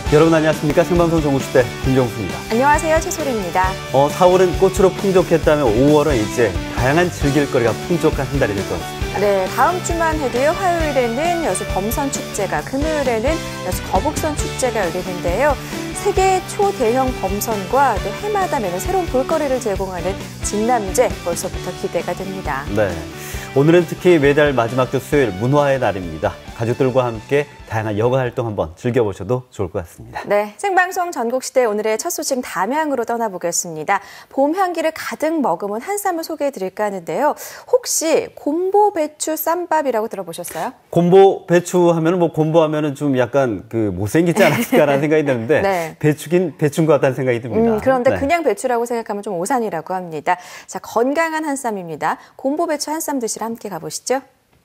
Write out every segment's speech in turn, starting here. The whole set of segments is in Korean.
여러분 안녕하십니까? 생방송 전국시대 김정수입니다. 안녕하세요. 최소리입니다. 4월은 꽃으로 풍족했다면 5월은 이제 다양한 즐길거리가 풍족한 한 달이 될 것 같습니다. 네, 다음 주만 해도요. 화요일에는 여수 범선축제가, 금요일에는 여수 거북선 축제가 열리는데요. 세계 초대형 범선과 또 해마다 매년 새로운 볼거리를 제공하는 진남제 벌써부터 기대가 됩니다. 네, 오늘은 특히 매달 마지막 주 수요일 문화의 날입니다. 가족들과 함께 다양한 여가 활동 한번 즐겨보셔도 좋을 것 같습니다. 네, 생방송 전국시대 오늘의 첫 소식 담양으로 떠나보겠습니다. 봄 향기를 가득 머금은 한쌈을 소개해드릴까 하는데요. 혹시 곰보배추 쌈밥이라고 들어보셨어요? 곰보배추 하면은 곰보하면은 좀 약간 못생기지 않았을까라는 생각이 드는데 네. 배추긴 배추인 것 같다는 생각이 듭니다. 그런데 네. 그냥 배추라고 생각하면 좀 오산이라고 합니다. 자, 건강한 한쌈입니다. 곰보배추 한쌈 드시러 함께 가보시죠.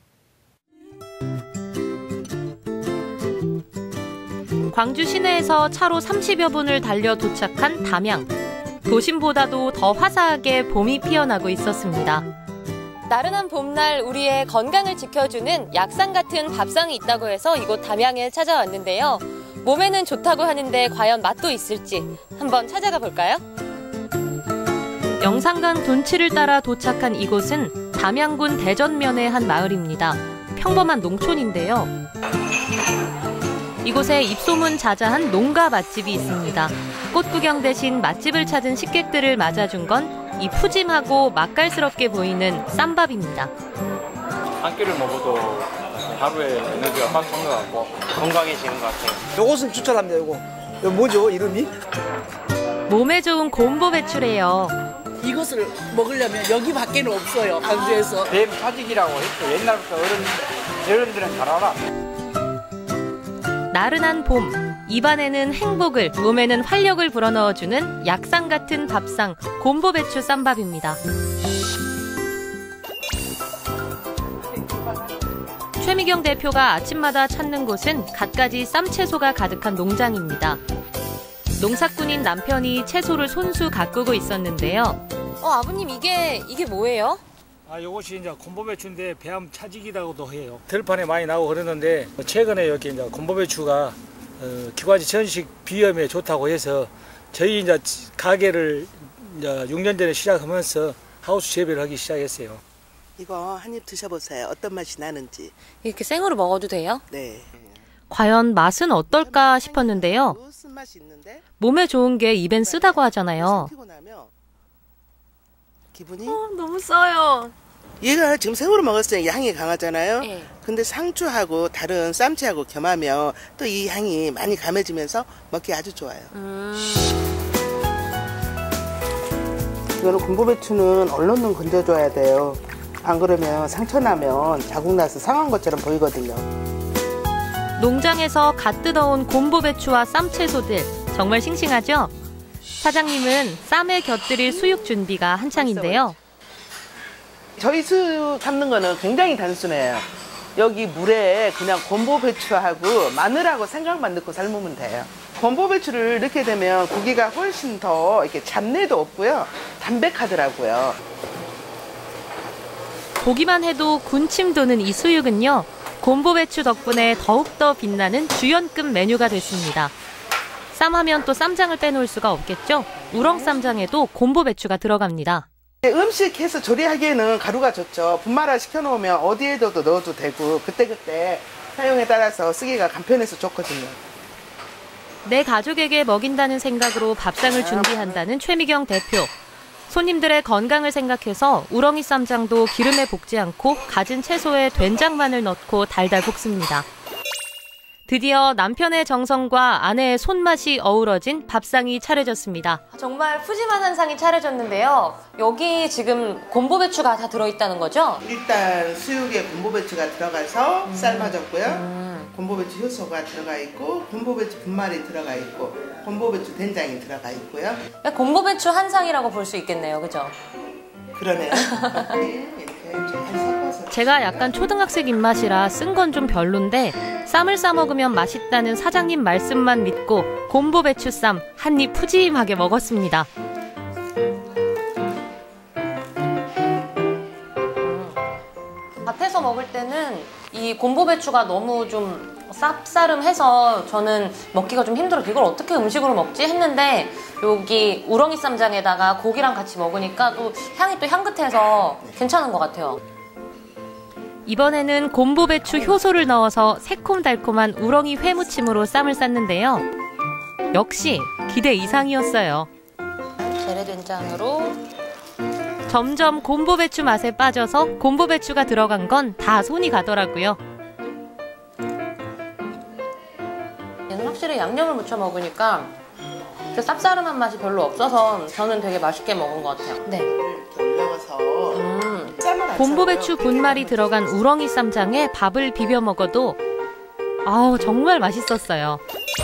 광주 시내에서 차로 30여 분을 달려 도착한 담양. 도심보다도 더 화사하게 봄이 피어나고 있었습니다. 나른한 봄날 우리의 건강을 지켜주는 약상 같은 밥상이 있다고 해서 이곳 담양에 찾아왔는데요. 몸에는 좋다고 하는데 과연 맛도 있을지 한번 찾아가 볼까요? 영산강 둔치를 따라 도착한 이곳은 담양군 대전면의 한 마을입니다. 평범한 농촌인데요. 이곳에 입소문 자자한 농가 맛집이 있습니다. 꽃구경 대신 맛집을 찾은 식객들을 맞아준 건 이 푸짐하고 맛깔스럽게 보이는 쌈밥입니다. 한 끼를 먹어도 하루에 에너지가 빡 솟는 것 같고 건강해지는 것 같아요. 요것은 추천합니다. 이거 뭐죠 이름이? 몸에 좋은 곰보배추래요. 이것을 먹으려면 여기밖에는 없어요. 광주에서. 뱀 사직이라고 했죠. 옛날부터 어른들은 잘 알아. 나른한 봄, 입안에는 행복을, 몸에는 활력을 불어넣어주는 약상 같은 밥상, 곰보배추 쌈밥입니다. 최미경 대표가 아침마다 찾는 곳은 갖가지 쌈채소가 가득한 농장입니다. 농사꾼인 남편이 채소를 손수 가꾸고 있었는데요. 아버님 이게 뭐예요? 이것이 이제 곰보배추인데 배암 차직이라고도 해요. 들판에 많이 나오고 그러는데 최근에 여기 이제 곰보배추가 기관지 전식 비염에 좋다고 해서 저희 이제 가게를 이제 6년 전에 시작하면서 하우스 재배를 하기 시작했어요. 이거 한 입 드셔보세요. 어떤 맛이 나는지. 이렇게 생으로 먹어도 돼요? 네. 과연 맛은 어떨까 싶었는데요. 몸에 좋은 게 입엔 쓰다고 하잖아요. 기분이? 너무 써요. 얘가 지금 생으로 먹었을 때 향이 강하잖아요. 네. 근데 상추하고 다른 쌈채하고 겸하면 또 이 향이 많이 감해지면서 먹기 아주 좋아요. 이거는 곰보배추는 얼른 건져줘야 돼요. 안 그러면 상처 나면 자국 나서 상한 것처럼 보이거든요. 농장에서 갓 뜯어온 곰보배추와 쌈채소들 정말 싱싱하죠? 사장님은 쌈에 곁들일 수육 준비가 한창인데요. 저희 수육 삶는 거는 굉장히 단순해요. 여기 물에 그냥 곰보배추하고 마늘하고 생강만 넣고 삶으면 돼요. 곰보배추를 넣게 되면 고기가 훨씬 더 이렇게 잡내도 없고요. 담백하더라고요. 보기만 해도 군침 도는 이 수육은요. 곰보배추 덕분에 더욱더 빛나는 주연급 메뉴가 됐습니다. 쌈하면 또 쌈장을 빼놓을 수가 없겠죠? 우렁쌈장에도 곰보배추가 들어갑니다. 음식해서 조리하기에는 가루가 좋죠. 분말화 시켜놓으면 어디에도 넣어도 되고 그때그때 사용에 따라서 쓰기가 간편해서 좋거든요. 내 가족에게 먹인다는 생각으로 밥상을 준비한다는 최미경 대표. 손님들의 건강을 생각해서 우렁이 쌈장도 기름에 볶지 않고 갖은 채소에 된장만을 넣고 달달 볶습니다. 드디어 남편의 정성과 아내의 손맛이 어우러진 밥상이 차려졌습니다. 정말 푸짐한 한상이 차려졌는데요. 여기 지금 곰보배추가 다 들어있다는 거죠? 일단 수육에 곰보배추가 들어가서 삶아졌고요. 곰보배추 효소가 들어가 있고 곰보배추 분말이 들어가 있고 곰보배추 된장이 들어가 있고요. 곰보배추 한상이라고 볼 수 있겠네요. 그죠? 그러네요. 이렇게 잘 섞어서. 제가 약간 초등학생 입맛이라 쓴 건 좀 별론데 쌈을 싸 먹으면 맛있다는 사장님 말씀만 믿고 곰보배추 쌈 한 입 푸짐하게 먹었습니다. 밭에서 먹을 때는 이 곰보배추가 너무 좀 쌉싸름해서 저는 먹기가 좀 힘들어서 이걸 어떻게 음식으로 먹지 했는데 여기 우렁이 쌈장에다가 고기랑 같이 먹으니까 또 향이 또 향긋해서 괜찮은 것 같아요. 이번에는 곰보배추 효소를 넣어서 새콤달콤한 우렁이 회무침으로 쌈을 쌌는데요. 역시 기대 이상이었어요. 재래된장으로 점점 곰보배추 맛에 빠져서 곰보배추가 들어간 건 다 손이 가더라고요. 얘는 확실히 양념을 묻혀 먹으니까 그 쌉싸름한 맛이 별로 없어서 저는 되게 맛있게 먹은 것 같아요. 네. 곰보배추 분말이 들어간 우렁이 쌈장에 밥을 비벼 먹어도 정말 맛있었어요.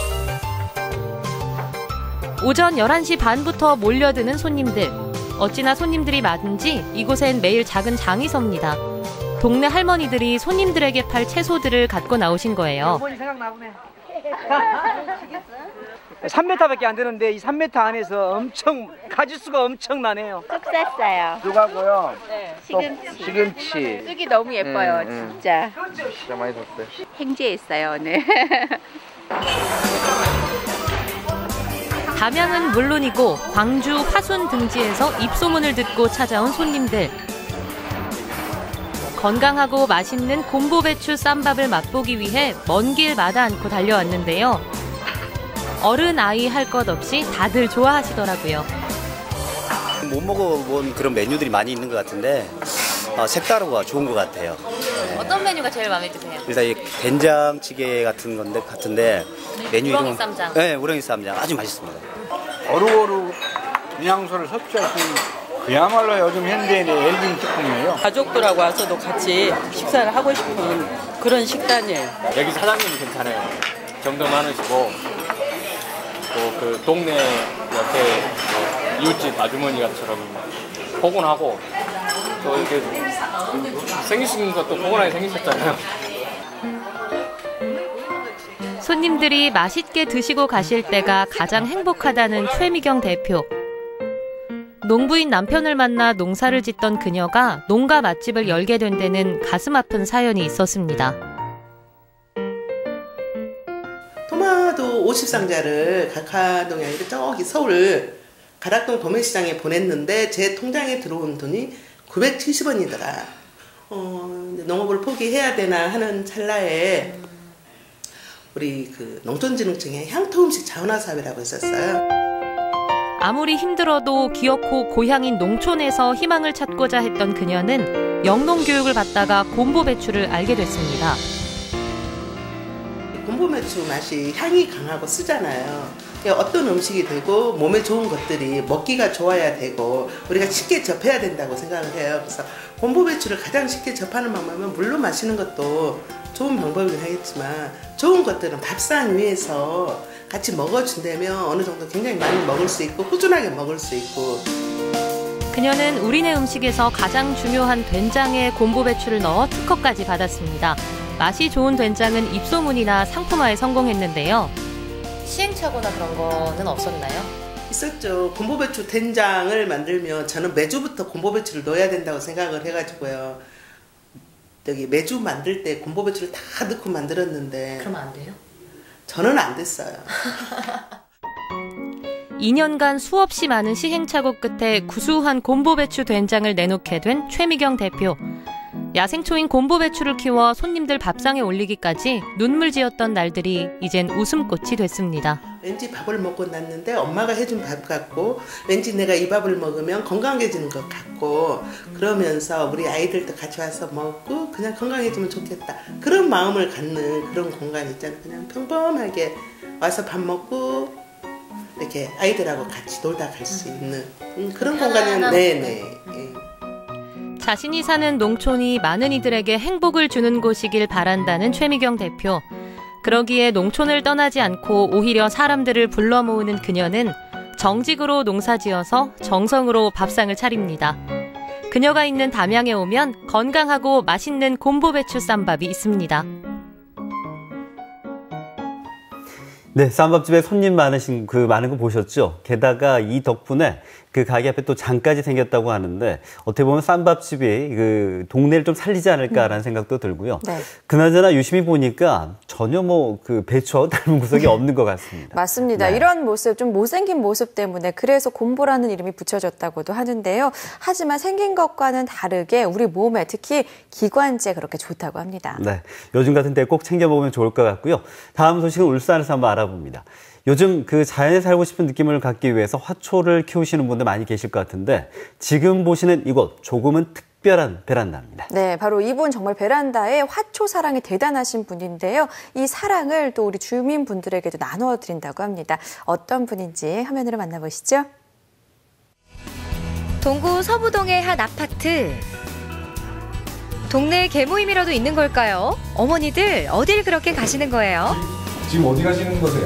오전 11시 반부터 몰려드는 손님들. 어찌나 손님들이 많은지 이곳엔 매일 작은 장이 섭니다. 동네 할머니들이 손님들에게 팔 채소들을 갖고 나오신 거예요. 어머니 생각나보네. 3m밖에 안 되는데 이 3m 안에서 엄청 가지수가 엄청나네요. 쑥 쌌어요. 쑥하고요. 네. 시금치. 쑥이 너무 예뻐요, 진짜. 진짜 많이 샀어요. 행제했어요, 오늘. 담양은 물론이고 광주 화순 등지에서 입소문을 듣고 찾아온 손님들. 건강하고 맛있는 곰보배추 쌈밥을 맛보기 위해 먼 길 마다 않고 달려왔는데요. 어른 아이 할 것 없이 다들 좋아하시더라고요. 못 먹어본 그런 메뉴들이 많이 있는 것 같은데 색다르고 좋은 것 같아요. 어떤 메뉴가 제일 마음에 드세요? 일단 이 된장찌개 같은데 메뉴 우렁이 이름 쌈장. 네, 우렁이 쌈장 아주 맛있습니다. 어루어루 영양소를 섭취할 수 있는 그야말로 요즘 현대인의 엘빙 식품이에요. 가족들하고 와서도 같이 식사를 하고 싶은 그런 식단이에요. 여기 사장님이 괜찮아요. 정도 많으시고 또 그 동네 옆에 이웃집 아주머니처럼 포근하고 또 이렇게 생기신 것도 포근하게 생기셨잖아요. 손님들이 맛있게 드시고 가실 때가 가장 행복하다는 최미경 대표. 농부인 남편을 만나 농사를 짓던 그녀가 농가 맛집을 열게 된 데는 가슴 아픈 사연이 있었습니다. 토마토 50상자를 각하동이 아니라 저기 서울 가락동 도매시장에 보냈는데 제 통장에 들어온 돈이 970원이더라. 농업을 포기해야 되나 하는 찰나에 우리 그 농촌진흥청에 향토음식 자원화사업이라고 있었어요. 아무리 힘들어도 기어코 고향인 농촌에서 희망을 찾고자 했던 그녀는 영농교육을 받다가 곰보배추를 알게 됐습니다. 곰보배추 맛이 향이 강하고 쓰잖아요. 어떤 음식이 되고 몸에 좋은 것들이 먹기가 좋아야 되고 우리가 쉽게 접해야 된다고 생각을 해요. 그래서 곰보배추를 가장 쉽게 접하는 방법은 물론 마시는 것도 좋은 방법이긴 하겠지만 좋은 것들은 밥상 위에서 같이 먹어준다면 어느 정도 굉장히 많이 먹을 수 있고 꾸준하게 먹을 수 있고. 그녀는 우리네 음식에서 가장 중요한 된장에 곰보배추를 넣어 특허까지 받았습니다. 맛이 좋은 된장은 입소문이나 상품화에 성공했는데요. 시행착오나 그런 거는 없었나요? 있었죠. 곰보배추 된장을 만들면 저는 메주부터 곰보배추를 넣어야 된다고 생각을 해가지고요. 여기 메주 만들 때 곰보배추를 다 넣고 만들었는데 그러면 안 돼요? 저는 안 됐어요. 2년간 수없이 많은 시행착오 끝에 구수한 곰보배추 된장을 내놓게 된 최미경 대표. 야생초인 곰보배추를 키워 손님들 밥상에 올리기까지 눈물 지었던 날들이 이젠 웃음꽃이 됐습니다. 왠지 밥을 먹고 났는데 엄마가 해준 밥 같고 왠지 내가 이 밥을 먹으면 건강해지는 것 같고 그러면서 우리 아이들도 같이 와서 먹고 그냥 건강해지면 좋겠다. 그런 마음을 갖는 그런 공간 있잖아요. 그냥 평범하게 와서 밥 먹고 이렇게 아이들하고 같이 놀다 갈 수 있는 그런 공간은 네네. 자신이 사는 농촌이 많은 이들에게 행복을 주는 곳이길 바란다는 최미경 대표. 그러기에 농촌을 떠나지 않고 오히려 사람들을 불러 모으는 그녀는 정직으로 농사지어서 정성으로 밥상을 차립니다. 그녀가 있는 담양에 오면 건강하고 맛있는 곰보배추 쌈밥이 있습니다. 네, 쌈밥집에 손님 많으신 많은 거 보셨죠? 게다가 이 덕분에 그 가게 앞에 또 장까지 생겼다고 하는데 어떻게 보면 쌈밥집이 그 동네를 좀 살리지 않을까라는 생각도 들고요. 네. 그나저나 유심히 보니까 전혀 뭐 그 배추와 닮은 구석이 없는 것 같습니다. 맞습니다. 네. 이런 모습, 좀 못생긴 모습 때문에 그래서 곰보라는 이름이 붙여졌다고도 하는데요. 하지만 생긴 것과는 다르게 우리 몸에 특히 기관지에 그렇게 좋다고 합니다. 네, 요즘 같은 때 꼭 챙겨 먹으면 좋을 것 같고요. 다음 소식은 울산에서 한번 알아봅니다. 요즘 그 자연에 살고 싶은 느낌을 갖기 위해서 화초를 키우시는 분들 많이 계실 것 같은데 지금 보시는 이곳 조금은 특별한 베란다입니다. 네, 바로 이분 정말 베란다에 화초 사랑이 대단하신 분인데요. 이 사랑을 또 우리 주민분들에게도 나누어 드린다고 합니다. 어떤 분인지 화면으로 만나보시죠. 동구 서부동의 한 아파트. 동네 개모임이라도 있는 걸까요? 어머니들 어딜 그렇게 가시는 거예요? 지금 어디 가시는 거세요?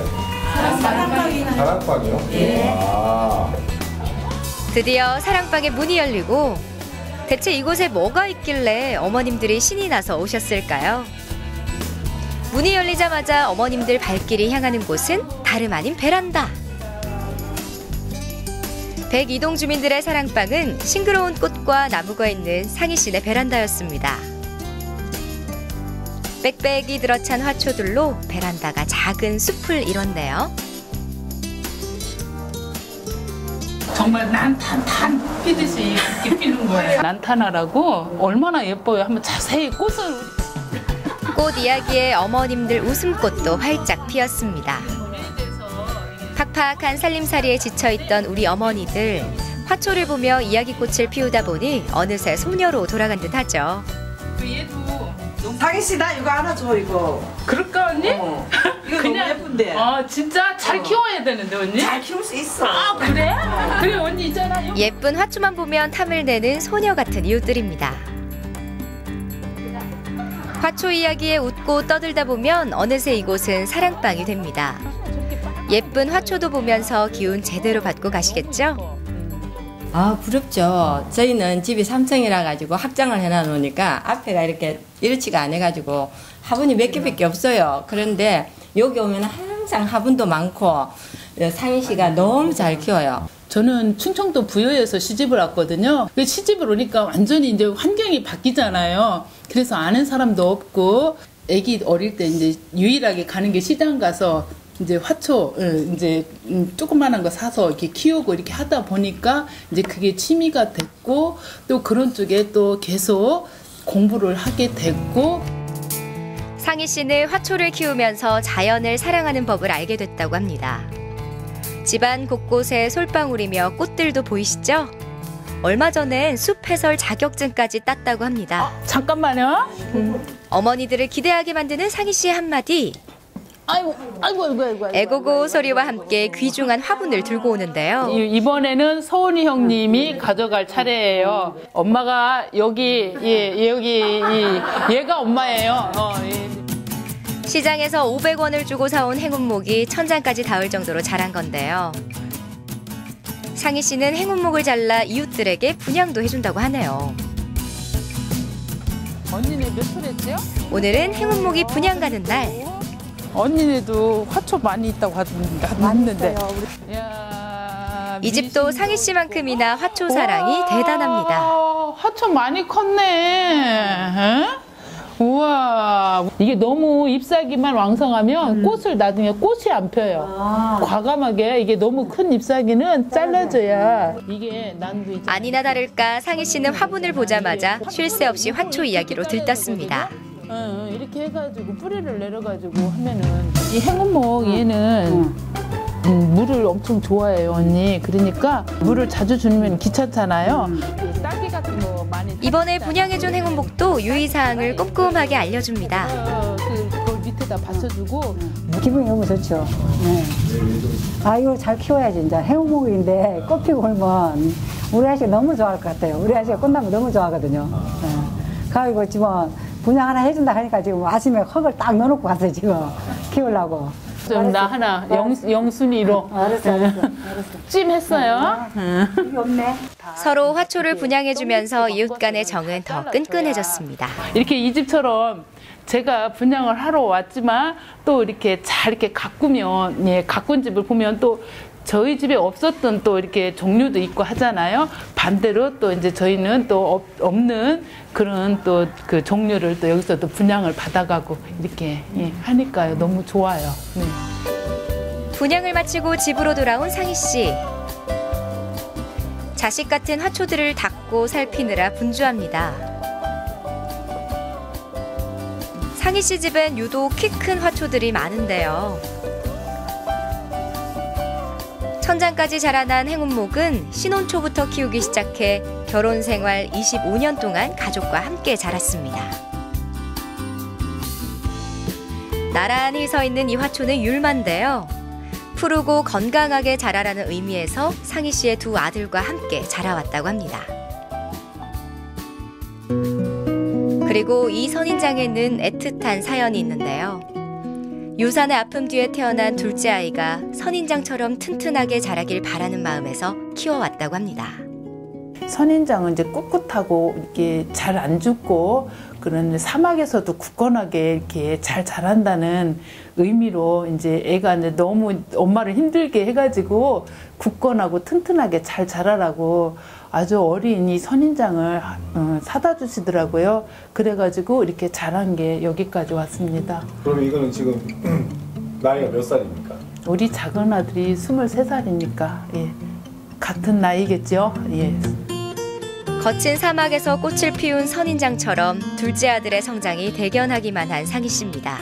사랑방이요? 예. 아. 드디어 사랑방의 문이 열리고 대체 이곳에 뭐가 있길래 어머님들이 신이 나서 오셨을까요? 문이 열리자마자 어머님들 발길이 향하는 곳은 다름 아닌 베란다. 102동 주민들의 사랑방은 싱그러운 꽃과 나무가 있는 상희씨네 베란다였습니다. 빽빽이 들어찬 화초들로 베란다가 작은 숲을 이뤘네요. 정말 난탄 피듯이 이렇게 피는 거예요. 난탄하라고 얼마나 예뻐요. 한번 자세히 꽃을. 꽃 이야기에 어머님들 웃음꽃도 활짝 피었습니다. 팍팍한 살림살이에 지쳐있던 우리 어머니들, 화초를 보며 이야기꽃을 피우다 보니 어느새 소녀로 돌아간 듯하죠. 상희 씨, 나 이거 하나 줘, 이거. 그럴까, 언니? 이거 너무 예쁜데. 아, 진짜 잘 키워야 되는데, 언니? 잘 키울 수 있어. 아, 그래? 그래, 언니 있잖아. 예쁜 화초만 보면 탐을 내는 소녀 같은 이웃들입니다. 화초 이야기에 웃고 떠들다 보면 어느새 이곳은 사랑방이 됩니다. 예쁜 화초도 보면서 기운 제대로 받고 가시겠죠? 아, 부럽죠. 저희는 집이 3층이라 가지고 확장을 해놔 놓으니까 앞에가 이렇게 이렇지가 않아 가지고 화분이 몇 개밖에 없어요. 그런데 여기 오면 항상 화분도 많고 상희 씨가 너무 잘 키워요. 저는 충청도 부여에서 시집을 왔거든요. 시집을 오니까 완전히 이제 환경이 바뀌잖아요. 그래서 아는 사람도 없고 아기 어릴 때 이제 유일하게 가는 게 시장 가서 이제 화초 이제 조그만한 거 사서 이렇게 키우고 이렇게 하다 보니까 이제 그게 취미가 됐고 또 그런 쪽에 또 계속 공부를 하게 됐고. 상희 씨는 화초를 키우면서 자연을 사랑하는 법을 알게 됐다고 합니다. 집안 곳곳에 솔방울이며 꽃들도 보이시죠? 얼마 전엔 숲 해설 자격증까지 땄다고 합니다. 잠깐만요. 어머니들을 기대하게 만드는 상희 씨의 한마디. 아이고. 애고고 소리와 함께 귀중한 화분을 들고 오는데요. 이번에는 서은이 형님이 가져갈 차례예요. 엄마가 여기 얘가 엄마예요. 시장에서 500원을 주고 사온 행운목이 천장까지 닿을 정도로 자란 건데요. 상희 씨는 행운목을 잘라 이웃들에게 분양도 해준다고 하네요. 언니네 몇 초랬죠? 오늘은 행운목이 분양 가는 날. 언니네도 화초 많이 있다고 하는데. 이 집도 상희 씨만큼이나 화초 사랑이 대단합니다. 화초 많이 컸네. 우와, 이게 너무 잎사귀만 왕성하면 꽃을 나중에 꽃이 안 펴요. 과감하게 이게 너무 큰 잎사귀는 잘라줘야 이게 난도 이제. 아니나 다를까 상희 씨는 화분을 보자마자 쉴 새 없이 화초 이야기로 들떴습니다. 이렇게 해가지고 뿌리를 내려가지고 하면은 이 행운목 얘는 물을 엄청 좋아해요, 언니. 그러니까 물을 자주 주면 귀찮잖아요. 딸기 같은 거 많이. 이번에 분양해준 행운목도 유의사항을 꼼꼼하게 알려줍니다. 그걸 밑에다 받쳐주고. 기분이 너무 좋죠. 네. 아, 이거 잘 키워야지. 이제 행운목인데 꽃 피고 그러면 우리 아저씨가 너무 좋아할 것 같아요. 우리 아저씨가 꽃나무 너무 좋아하거든요. 네. 그리고 지금 분양 하나 해준다 하니까 지금 아침에 흙을 딱 넣어놓고 갔어요, 지금. 키우려고. 좀 나 하나 영순이로. 알았어. 찜했어요. 이게 없네. 서로 화초를 분양해주면서 이웃 간의 정은 더 끈끈해졌습니다. 이렇게 이 집처럼 제가 분양을 하러 왔지만 또 이렇게 잘 이렇게 가꾸면, 가꾼 집을 보면 또 저희 집에 없었던 또 이렇게 종류도 있고 하잖아요. 반대로 또 이제 저희는 또 없는 그런 또 그 종류를 또 여기서 또 분양을 받아가고 이렇게 하니까요. 너무 좋아요. 네. 분양을 마치고 집으로 돌아온 상희 씨. 자식 같은 화초들을 닦고 살피느라 분주합니다. 상희 씨 집엔 유독 키 큰 화초들이 많은데요. 천장까지 자라난 행운목은 신혼 초부터 키우기 시작해 결혼 생활 25년 동안 가족과 함께 자랐습니다. 나란히 서 있는 이 화초는 율마인데요. 푸르고 건강하게 자라라는 의미에서 상희 씨의 두 아들과 함께 자라왔다고 합니다. 그리고 이 선인장에는 애틋한 사연이 있는데요. 유산의 아픔 뒤에 태어난 둘째 아이가 선인장처럼 튼튼하게 자라길 바라는 마음에서 키워왔다고 합니다. 선인장은 이제 꿋꿋하고 이렇게 잘 안 죽고 그런 사막에서도 굳건하게 이렇게 잘 자란다는 의미로 이제 애가 이제 너무 엄마를 힘들게 해가지고 굳건하고 튼튼하게 잘 자라라고 아주 어린 이 선인장을 사다 주시더라고요. 그래가지고 이렇게 자란 게 여기까지 왔습니다. 그럼 이거는 지금 나이가 몇 살입니까? 우리 작은 아들이 23살이니까 예. 같은 나이겠죠. 예. 거친 사막에서 꽃을 피운 선인장처럼 둘째 아들의 성장이 대견하기만 한 상희 씨입니다.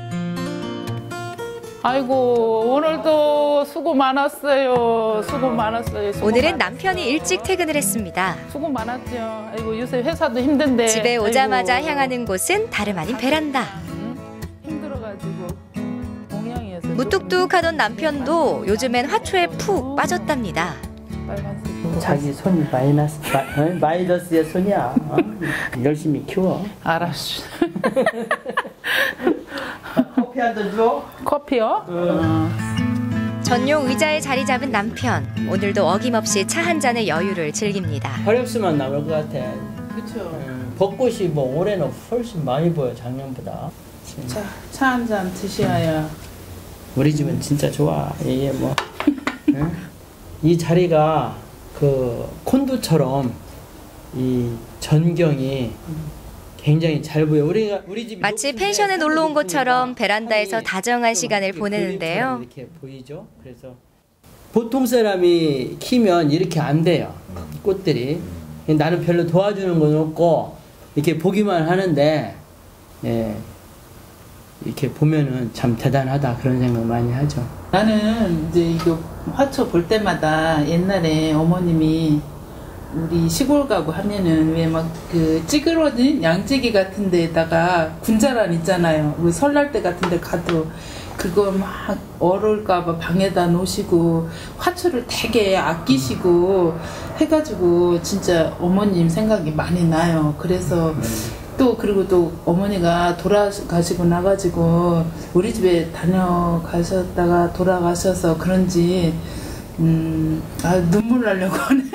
아이고 오늘도 수고 많았어요. 수고 많았어요. 오늘은 남편이 일찍 퇴근을 했습니다. 수고 많았죠. 아이고 요새 회사도 힘든데. 집에 오자마자 향하는 곳은 다름 아닌 베란다. 힘들어가지고 동양이어서. 무뚝뚝하던 남편도 요즘엔 화초에 푹 빠졌답니다. 자기 손이 마이너스의 손이야. 열심히 키워. 알았어. 커피 한 잔 줘? 커피요? 전용 의자에 자리 잡은 남편. 오늘도 어김없이 차 한 잔의 여유를 즐깁니다. 혈액수만 나올 것 같아. 그렇죠. 벚꽃이 뭐 올해는 훨씬 많이 보여 작년보다. 차 한 잔 드셔야. 우리 집은 진짜 좋아. 이게 뭐 이 자리가 그 콘도처럼 이 전경이 굉장히 잘 보여. 우리 집 마치 펜션에 놀러 온 것처럼 베란다에서 다정한 시간을 보내는데요. 이렇게 보이죠? 그래서 보통 사람이 키면 이렇게 안 돼요. 꽃들이. 나는 별로 도와주는 건 없고 이렇게 보기만 하는데 예, 이렇게 보면은 참 대단하다 그런 생각 많이 하죠. 나는 이제 이거 화초 볼 때마다 옛날에 어머님이 우리 시골 가고 하면은 왜 막 그 찌그러진 양재기 같은 데다가 군자란 있잖아요. 왜 설날 때 같은 데 가도 그거 막 얼을까봐 방에다 놓으시고 화초를 되게 아끼시고 해가지고 진짜 어머님 생각이 많이 나요. 그래서 또 그리고 또 어머니가 돌아가시고 나가지고 우리 집에 다녀가셨다가 돌아가셔서 그런지 눈물 나려고 하네.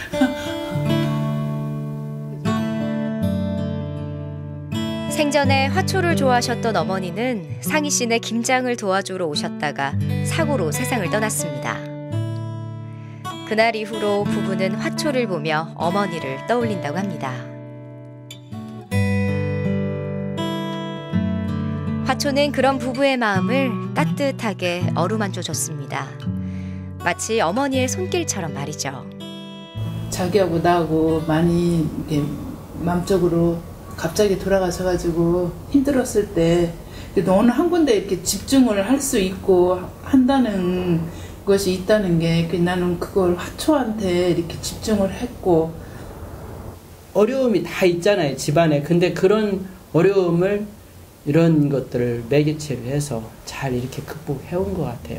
생전에 화초를 좋아하셨던 어머니는 상희 씨네 김장을 도와주러 오셨다가 사고로 세상을 떠났습니다. 그날 이후로 부부는 화초를 보며 어머니를 떠올린다고 합니다. 화초는 그런 부부의 마음을 따뜻하게 어루만져 줬습니다. 마치 어머니의 손길처럼 말이죠. 자기하고 나하고 많이 이렇게 마음적으로 갑자기 돌아가셔가지고 힘들었을 때 어느 한 군데 이렇게 집중을 할 수 있고 한다는 것이 있다는 게 나는 그걸 화초한테 이렇게 집중을 했고. 어려움이 다 있잖아요 집안에. 근데 그런 어려움을 이런 것들을 매개체로 해서 잘 이렇게 극복해온 것 같아요.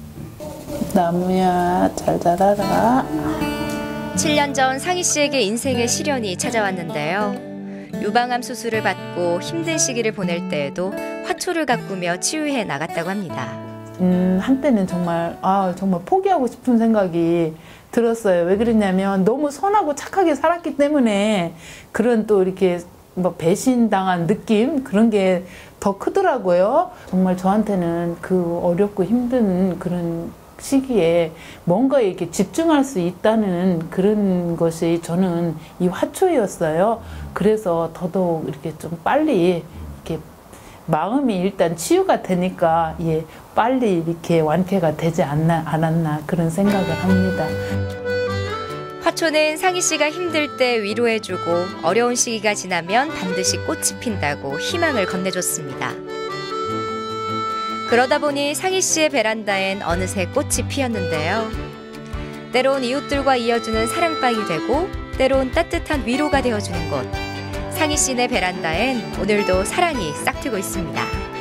나무야 잘 자라라. 7년 전 상희 씨에게 인생의 시련이 찾아왔는데요. 유방암 수술을 받고 힘든 시기를 보낼 때에도 화초를 가꾸며 치유해 나갔다고 합니다. 한때는 정말 포기하고 싶은 생각이 들었어요. 왜 그랬냐면 너무 선하고 착하게 살았기 때문에 그런 또 이렇게 뭐 배신당한 느낌 그런 게 더 크더라고요. 정말 저한테는 그 어렵고 힘든 그런 시기에 뭔가에 이렇게 집중할 수 있다는 그런 것이 저는 이 화초였어요. 그래서 더더욱 이렇게 좀 빨리 이렇게 마음이 일단 치유가 되니까 예, 빨리 이렇게 완쾌가 되지 않았나 그런 생각을 합니다. 화초는 상희 씨가 힘들 때 위로해주고 어려운 시기가 지나면 반드시 꽃이 핀다고 희망을 건네줬습니다. 그러다 보니 상희 씨의 베란다엔 어느새 꽃이 피었는데요. 때론 이웃들과 이어주는 사랑방이 되고 때론 따뜻한 위로가 되어주는 곳. 상희 씨네 베란다엔 오늘도 사랑이 싹트고 있습니다.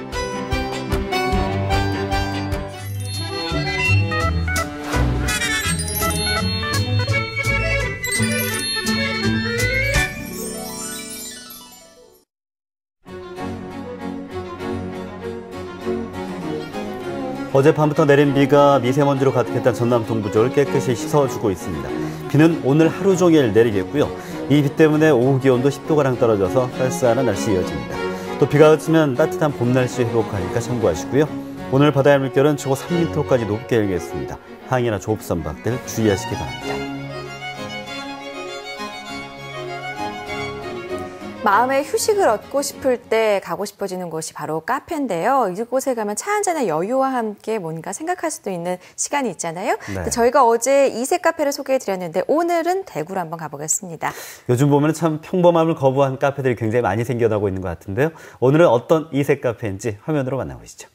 어젯밤부터 내린 비가 미세먼지로 가득했던 전남 동부지역을 깨끗이 씻어주고 있습니다. 비는 오늘 하루 종일 내리겠고요. 이 비 때문에 오후 기온도 10도가량 떨어져서 쌀쌀한 날씨 이어집니다. 또 비가 그치면 따뜻한 봄 날씨 회복하니까 참고하시고요. 오늘 바다의 물결은 최고 3m까지 높게 일겠습니다. 항해나 조업선박들 주의하시기 바랍니다. 마음의 휴식을 얻고 싶을 때 가고 싶어지는 곳이 바로 카페인데요. 이곳에 가면 차 한잔의 여유와 함께 뭔가 생각할 수도 있는 시간이 있잖아요. 네. 저희가 어제 이색 카페를 소개해드렸는데 오늘은 대구로 한번 가보겠습니다. 요즘 보면 참 평범함을 거부한 카페들이 굉장히 많이 생겨나고 있는 것 같은데요. 오늘은 어떤 이색 카페인지 화면으로 만나보시죠.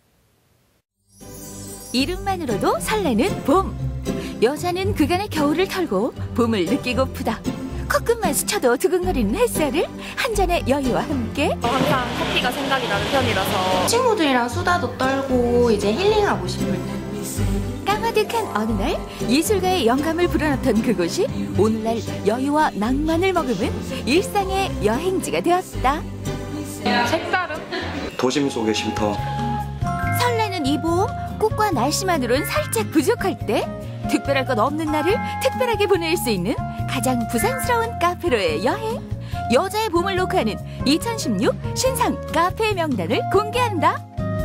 이름만으로도 설레는 봄. 여자는 그간의 겨울을 털고 봄을 느끼고프다. 코끝만 스쳐도 두근거리는 햇살을 한 잔의 여유와 함께 항상 커피가 생각이 나는 편이라서 친구들이랑 수다도 떨고 이제 힐링하고 싶을 때 까마득한 어느 날 예술가의 영감을 불어넣던 그곳이 오늘날 여유와 낭만을 머금은 일상의 여행지가 되었다. 색다른 도심 속의 쉼터. 설레는 이 봄, 꽃과 날씨만으로는 살짝 부족할 때 특별할 것 없는 날을 특별하게 보낼 수 있는 가장 부산스러운 카페로의 여행. 여자의 봄을 녹화하는 2016 신상 카페 명단을 공개한다.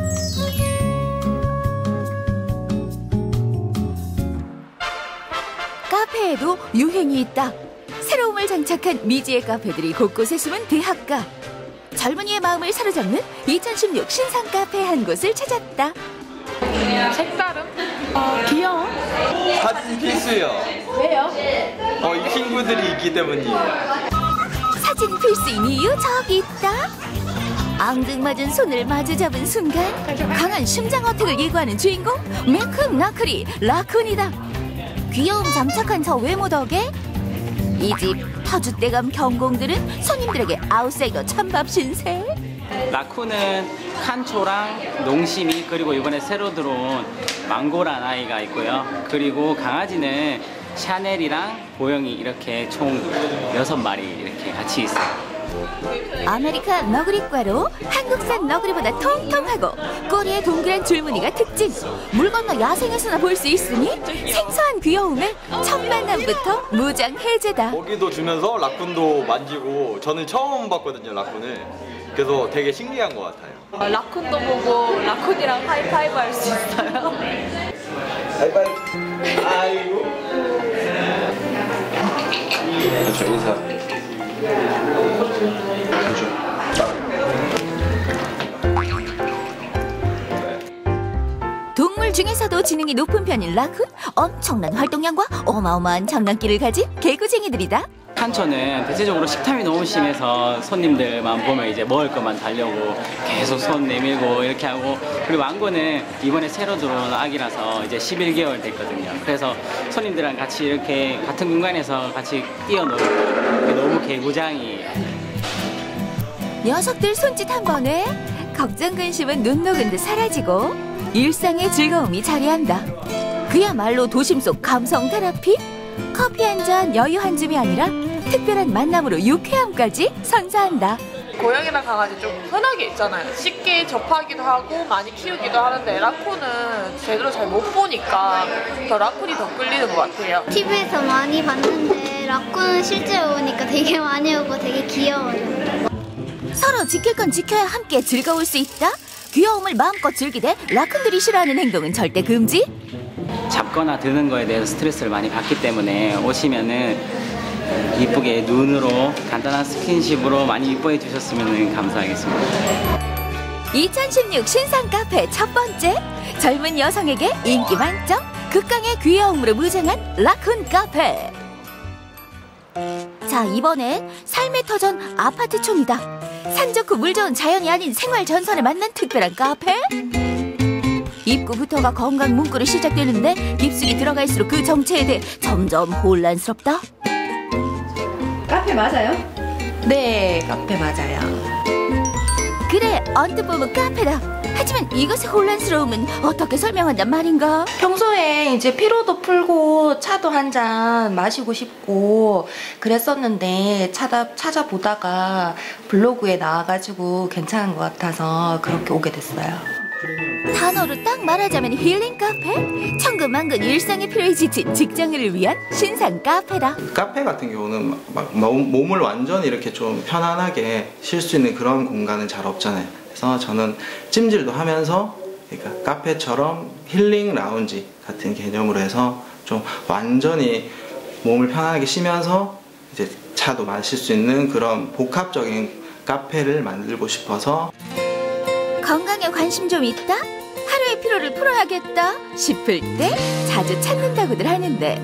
카페에도 유행이 있다. 새로움을 장착한 미지의 카페들이 곳곳에 숨은 대학가. 젊은이의 마음을 사로잡는 2016 신상 카페 한 곳을 찾았다. 색다른? 귀여워. 사진 필수요. 왜요? 이 친구들이 있기 때문이에요. 사진 필수인 이유 저기 있다. 앙증맞은 손을 마주 잡은 순간 강한 심장 어택을 예고하는 주인공 매큼 나크리 라쿤이다. 귀여움 장착한 저 외모 덕에 이 집 터줏대감 경공들은 손님들에게 아웃사이더 찬밥 신세. 라쿤은 칸초랑 농심이 그리고 이번에 새로 들어온 망고란 아이가 있고요. 그리고 강아지는 샤넬이랑 보영이 이렇게 총 6마리 이렇게 같이 있어요. 아메리카 너구리과로 한국산 너구리보다 통통하고 꼬리에 동그란 줄무늬가 특징. 물 건너 야생에서나 볼 수 있으니 생소한 귀여움에 첫 만남부터 무장 해제다. 먹이도 주면서 라쿤도 만지고 저는 처음 봤거든요, 라쿤을. 그래서 되게 신기한 것 같아요. 라쿤도 보고 라쿤이랑 하이파이브 할 수 있어요. 하이파이브. 아이고. 저 인사. 동물 중에서도 지능이 높은 편인 라쿤. 엄청난 활동량과 어마어마한 장난기를 가진 개구쟁이들이다. 칸초는 대체적으로 식탐이 너무 심해서 손님들만 보면 이제 먹을 것만 달려고 계속 손 내밀고 이렇게 하고, 그리고 망고는 이번에 새로 들어온 아기라서 이제 11개월 됐거든요. 그래서 손님들이랑 같이 이렇게 같은 공간에서 같이 뛰어놀고 너무 개구장이에요. 녀석들 손짓 한 번에 걱정 근심은 눈 녹은 듯 사라지고 일상의 즐거움이 자리한다. 그야말로 도심 속 감성 테라피? 커피 한 잔 여유 한 줌이 아니라 특별한 만남으로 유쾌함까지 선사한다. 고양이랑 강아지 좀 흔하게 있잖아요. 쉽게 접하기도 하고 많이 키우기도 하는데 라쿤은 제대로 잘 못 보니까 더 라쿤이 더 끌리는 것 같아요. TV에서 많이 봤는데 라쿤은 실제로 오니까 되게 많이 오고 되게 귀여워요. 서로 지킬 건 지켜야 함께 즐거울 수 있다. 귀여움을 마음껏 즐기되 라쿤들이 싫어하는 행동은 절대 금지. 잡거나 드는 거에 대해서 스트레스를 많이 받기 때문에 오시면은 이쁘게 눈으로 간단한 스킨십으로 많이 이뻐해 주셨으면 감사하겠습니다. 2016 신상 카페 첫 번째, 젊은 여성에게 인기 만점, 극강의 귀여움으로 무장한 라쿤 카페. 자, 이번엔 삶의 터전 아파트촌이다. 산 좋고 물 좋은 자연이 아닌 생활 전선에 맞는 특별한 카페. 입구부터가 건강 문구로 시작되는데 깊숙이 들어갈수록 그 정체에 대해 점점 혼란스럽다. 카페 맞아요? 네, 카페 맞아요. 그래, 언뜻 보면 카페다. 하지만 이것의 혼란스러움은 어떻게 설명한단 말인가? 평소에 이제 피로도 풀고 차도 한 잔 마시고 싶고 그랬었는데 찾아보다가 블로그에 나와가지고 괜찮은 것 같아서 그렇게 오게 됐어요. 단어로 딱 말하자면 힐링 카페? 천근만근 일상의 피로에 지친 직장인을 위한 신상 카페다. 카페 같은 경우는 막 몸을 완전히 이렇게 좀 편안하게 쉴 수 있는 그런 공간은 잘 없잖아요. 그래서 저는 찜질도 하면서 그러니까 카페처럼 힐링 라운지 같은 개념으로 해서 좀 완전히 몸을 편안하게 쉬면서 이제 차도 마실 수 있는 그런 복합적인 카페를 만들고 싶어서. 건강에 관심 좀 있다? 하루의 피로를 풀어야겠다 싶을 때 자주 찾는다고들 하는데,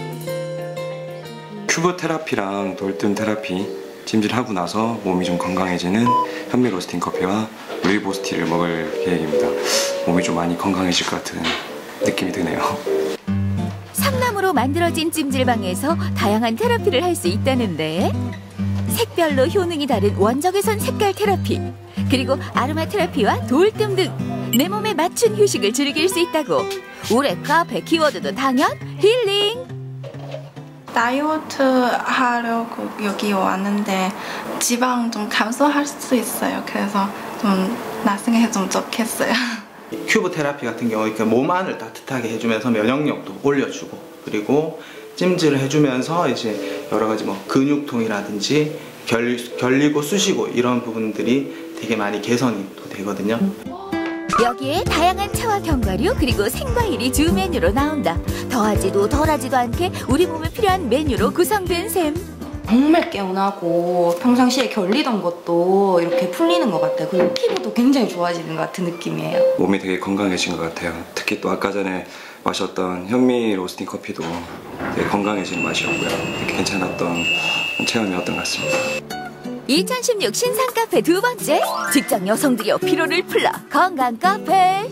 큐브 테라피랑 돌뜸 테라피 찜질하고 나서 몸이 좀 건강해지는 현미 로스팅 커피와 루이보스 티를 먹을 계획입니다. 몸이 좀 많이 건강해질 것 같은 느낌이 드네요. 삼나무로 만들어진 찜질방에서 다양한 테라피를 할 수 있다는데, 색별로 효능이 다른 원적외선 색깔 테라피, 그리고 아로마 테라피와 돌뜸 등 내 몸에 맞춘 휴식을 즐길 수 있다고. 올해 카페 키워드도 당연 힐링. 다이어트 하려고 여기 왔는데 지방 좀 감소할 수 있어요. 그래서 좀 나중에 좀 좋겠어요. 큐브 테라피 같은 경우 이렇게 몸 안을 따뜻하게 해주면서 면역력도 올려주고, 그리고 찜질을 해주면서 이제 여러 가지 뭐 근육통이라든지 결리고 쑤시고 이런 부분들이 되게 많이 개선이 또 되거든요. 여기에 다양한 차와 견과류 그리고 생과일이 주 메뉴로 나온다. 더하지도 덜하지도 않게 우리 몸에 필요한 메뉴로 구성된 셈. 정말 개운하고 평상시에 결리던 것도 이렇게 풀리는 것 같아요. 그리고 피부도 굉장히 좋아지는 것 같은 느낌이에요. 몸이 되게 건강해진 것 같아요. 특히 또 아까 전에 마셨던 현미 로스팅 커피도 되게 건강해지는 맛이었고요. 되게 괜찮았던 체험이었던 것 같습니다. 2016 신상 카페 두 번째, 직장 여성들이여 피로를 풀러 건강 카페.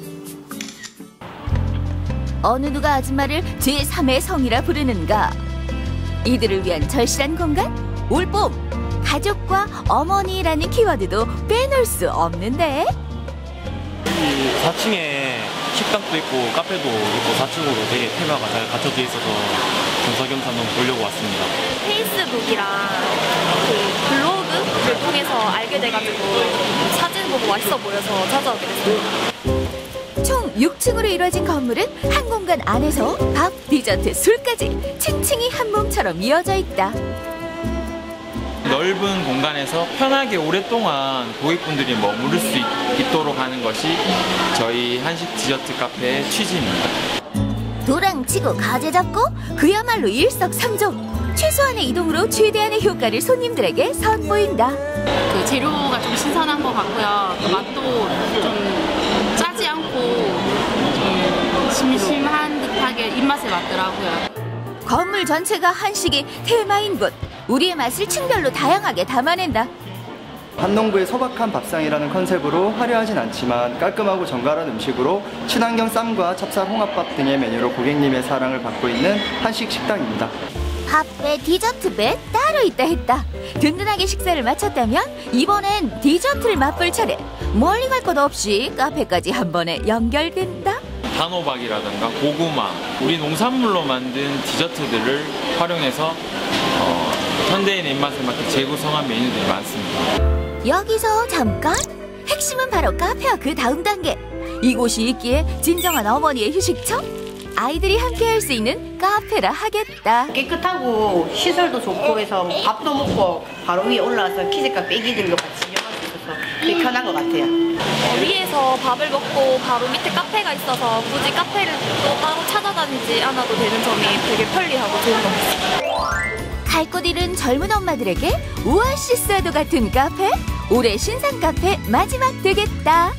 어느 누가 아줌마를 제3의 성이라 부르는가? 이들을 위한 절실한 공간? 올봄, 가족과 어머니라는 키워드도 빼놓을 수 없는데, 이 4층에 식당도 있고 카페도 있고 4층으로 되게 테마가 잘 갖춰져 있어서 겸사겸사 한번 보려고 왔습니다. 페이스북이랑 그 블로그를 통해서 알게 돼가지고 사진 보고 맛있어 보여서 찾아오게 됐어요. 총 6층으로 이루어진 건물은 한 공간 안에서 밥, 디저트, 술까지 층층이 한 몸처럼 이어져 있다. 넓은 공간에서 편하게 오랫동안 고객분들이 머무를 수 있도록 하는 것이 저희 한식 디저트 카페의 취지입니다. 도랑치고 가재 잡고 그야말로 일석삼조. 최소한의 이동으로 최대한의 효과를 손님들에게 선보인다. 그 재료가 좀 신선한 것 같고요. 그 맛도 좀 짜지 않고 좀 심심한 듯하게 입맛에 맞더라고요. 건물 전체가 한식이 테마인 곳. 우리의 맛을 층별로 다양하게 담아낸다. 한농부의 소박한 밥상이라는 컨셉으로 화려하진 않지만 깔끔하고 정갈한 음식으로 친환경 쌈과 찹쌀 홍합밥 등의 메뉴로 고객님의 사랑을 받고 있는 한식 식당입니다. 밥배, 디저트배 따로 있다 했다. 든든하게 식사를 마쳤다면 이번엔 디저트를 맛볼 차례. 멀리 갈 것 없이 카페까지 한 번에 연결된다. 단호박이라든가 고구마, 우리 농산물로 만든 디저트들을 활용해서 현대인의 입맛에 맞게 재구성한 메뉴들이 많습니다. 여기서 잠깐! 핵심은 바로 카페와 그 다음 단계. 이곳이 있기에 진정한 어머니의 휴식처? 아이들이 함께할 수 있는 카페라 하겠다. 깨끗하고 시설도 좋고 해서 밥도 먹고 바로 위에 올라와서 키즈카 애기들도 같이 이용할 수 있어서 되게 편한 것 같아요. 위에서 밥을 먹고 바로 밑에 카페가 있어서 굳이 카페를 또 따로 찾아다니지 않아도 되는 점이 되게 편리하고 좋은 것 같습니다. 갈 곳 잃은 젊은 엄마들에게 오아시스와도 같은 카페? 올해 신상 카페 마지막 되겠다.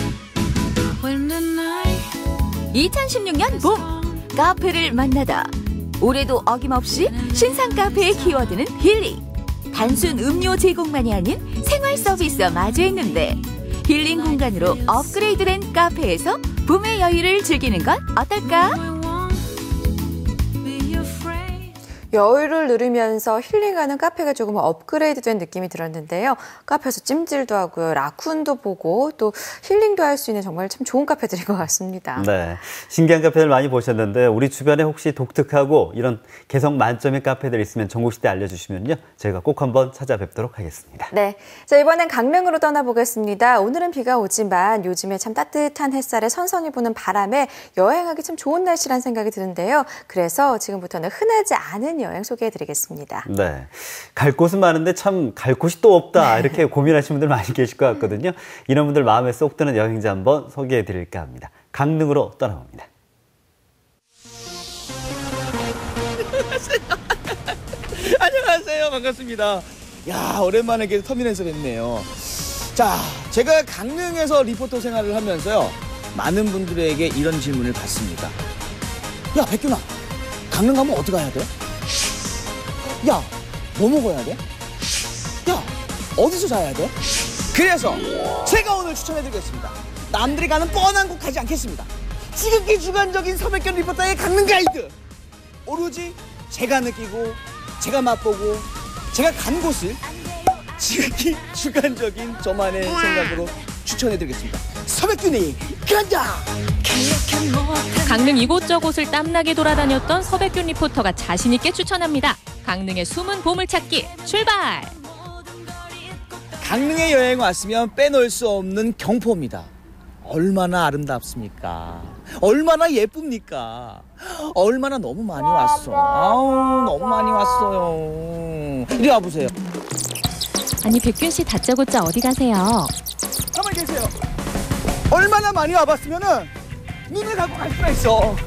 2016년 봄! 카페를 만나다. 올해도 어김없이 신상 카페의 키워드는 힐링. 단순 음료 제공만이 아닌 생활 서비스와 마주했는데 힐링 공간으로 업그레이드된 카페에서 봄의 여유를 즐기는 건 어떨까? 여유를 누리면서 힐링하는 카페가 조금 업그레이드된 느낌이 들었는데요. 카페에서 찜질도 하고요. 라쿤도 보고 또 힐링도 할 수 있는 정말 참 좋은 카페들인 것 같습니다. 네, 신기한 카페들 많이 보셨는데 우리 주변에 혹시 독특하고 이런 개성 만점의 카페들 있으면 전국시대 알려주시면요. 저희가 꼭 한번 찾아뵙도록 하겠습니다. 네, 자 이번엔 강릉으로 떠나보겠습니다. 오늘은 비가 오지만 요즘에 참 따뜻한 햇살에 선선히 부는 바람에 여행하기 참 좋은 날씨란 생각이 드는데요. 그래서 지금부터는 흔하지 않은 여행 소개해드리겠습니다. 네, 갈 곳은 많은데 참 갈 곳이 또 없다 이렇게 고민하시는 분들 많이 계실 것 같거든요. 이런 분들 마음에 쏙 드는 여행지 한번 소개해드릴까 합니다. 강릉으로 떠나봅니다. 안녕하세요. 반갑습니다. 야, 오랜만에 터미널에서 뵙네요. 자, 제가 강릉에서 리포터 생활을 하면서요, 많은 분들에게 이런 질문을 받습니다. 야, 백균아, 강릉 가면 어디 가야 돼? 야, 뭐 먹어야 돼? 야, 어디서 자야 돼? 그래서 제가 오늘 추천해드리겠습니다. 남들이 가는 뻔한 곳 가지 않겠습니다. 지극히 주관적인 서백견 리포터의 강릉 가이드. 오로지 제가 느끼고 제가 맛보고 제가 간 곳을 지극히 주관적인 저만의 생각으로 추천해드리겠습니다. 서백균이 간다! 강릉 이곳저곳을 땀나게 돌아다녔던 서백균 리포터가 자신있게 추천합니다. 강릉의 숨은 보물찾기 출발! 강릉에 여행 왔으면 빼놓을 수 없는 경포입니다. 얼마나 아름답습니까? 얼마나 예쁩니까? 얼마나 너무 많이 왔어. 아우, 너무 많이 왔어요. 이리 와보세요. 아니, 백균 씨 다짜고짜 어디 가세요? 가만히 계세요. 얼마나 많이 와봤으면은 눈을 감고 갈 수가 있어.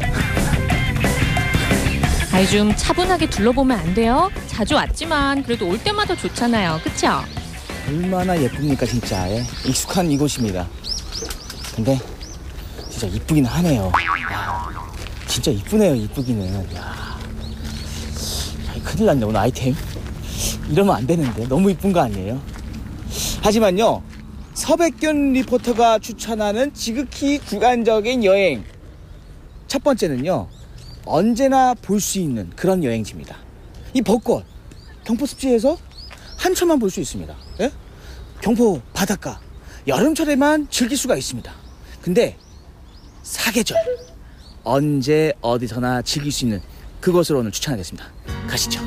아이, 좀 차분하게 둘러보면 안 돼요? 자주 왔지만 그래도 올 때마다 좋잖아요. 그쵸? 얼마나 예쁩니까 진짜. 익숙한 이곳입니다. 근데 진짜 이쁘긴 하네요. 야, 진짜 이쁘네요. 이쁘기는. 야, 큰일 났네 오늘 아이템. 이러면 안 되는데 너무 이쁜 거 아니에요? 하지만요, 서백균 리포터가 추천하는 지극히 주관적인 여행, 첫 번째는요, 언제나 볼 수 있는 그런 여행지입니다. 이 벚꽃, 경포 습지에서 한철만 볼 수 있습니다. 예? 경포 바닷가, 여름철에만 즐길 수가 있습니다. 근데 사계절, 언제 어디서나 즐길 수 있는 그것을 오늘 추천하겠습니다. 가시죠.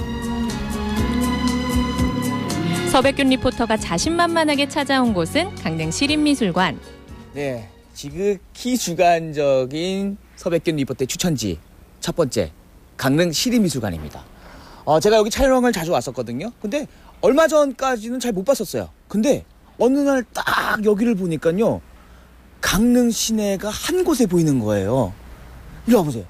서백균 리포터가 자신만만하게 찾아온 곳은 강릉 시립미술관. 네, 지극히 주관적인 서백균 리포터의 추천지 첫 번째, 강릉 시립미술관입니다. 제가 여기 촬영을 자주 왔었거든요. 근데 얼마 전까지는 잘 못 봤었어요. 근데 어느 날 딱 여기를 보니까요, 강릉 시내가 한 곳에 보이는 거예요. 이리 와보세요.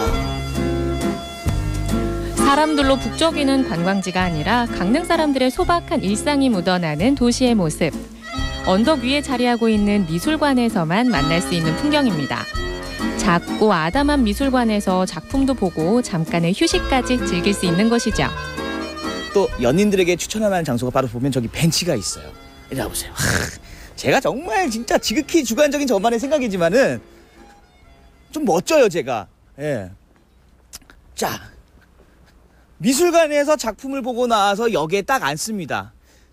사람들로 북적이는 관광지가 아니라 강릉 사람들의 소박한 일상이 묻어나는 도시의 모습. 언덕 위에 자리하고 있는 미술관에서만 만날 수 있는 풍경입니다. 작고 아담한 미술관에서 작품도 보고 잠깐의 휴식까지 즐길 수 있는 것이죠. 또 연인들에게 추천할 만한 장소가 바로 보면 저기 벤치가 있어요. 이리 와보세요. 제가 정말 진짜 지극히 주관적인 저만의 생각이지만은 좀 멋져요, 제가. 예. 자, 미술관에서 작품을 보고 나와서 여기에 딱 앉습니다.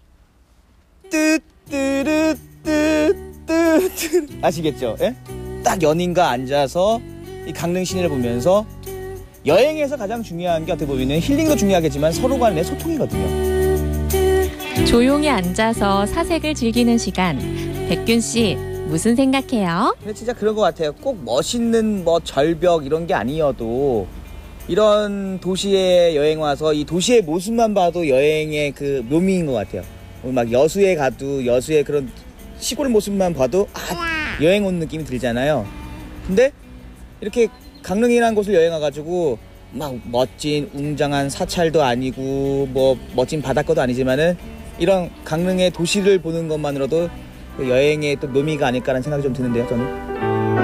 아시겠죠? 예? 딱 연인과 앉아서 이 강릉 시내를 보면서, 여행에서 가장 중요한 게 어떻게 보면 힐링도 중요하겠지만 서로 간의 소통이거든요. 조용히 앉아서 사색을 즐기는 시간. 백균 씨, 무슨 생각해요? 근데 진짜 그런 것 같아요. 꼭 멋있는 뭐 절벽 이런 게 아니어도 이런 도시에 여행 와서 이 도시의 모습만 봐도 여행의 그 묘미인 것 같아요. 막 여수에 가도 여수의 그런 시골 모습만 봐도 여행 온 느낌이 들잖아요. 근데 이렇게 강릉이라는 곳을 여행 와가지고 막 멋진 웅장한 사찰도 아니고 뭐 멋진 바닷가도 아니지만은 이런 강릉의 도시를 보는 것만으로도 여행의 또 묘미가 아닐까라는 생각이 좀 드는데요, 저는.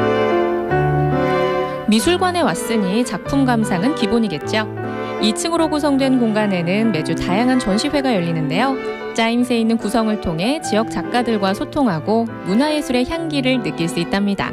미술관에 왔으니 작품 감상은 기본이겠죠. 2층으로 구성된 공간에는 매주 다양한 전시회가 열리는데요. 짜임새 있는 구성을 통해 지역 작가들과 소통하고 문화예술의 향기를 느낄 수 있답니다.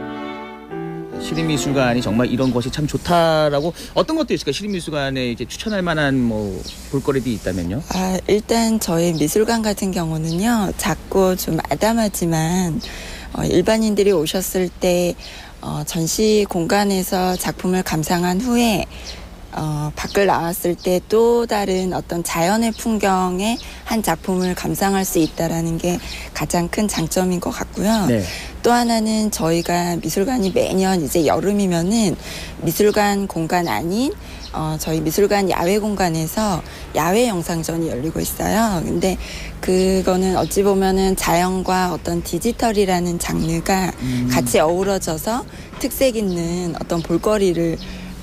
시립미술관이 정말 이런 것이 참 좋다라고 어떤 것도 있을까요? 시립미술관에 이제 추천할 만한 뭐 볼거리들이 있다면요? 일단 저희 미술관 같은 경우는요, 작고 좀 아담하지만 일반인들이 오셨을 때 전시 공간에서 작품을 감상한 후에 밖을 나왔을 때 또 다른 어떤 자연의 풍경에 한 작품을 감상할 수 있다라는 게 가장 큰 장점인 것 같고요. 네. 또 하나는 저희가 미술관이 매년 이제 여름이면은 미술관 공간 아닌 저희 미술관 야외 공간에서 야외 영상전이 열리고 있어요. 근데 그거는 어찌 보면은 자연과 어떤 디지털이라는 장르가 같이 어우러져서 특색 있는 어떤 볼거리를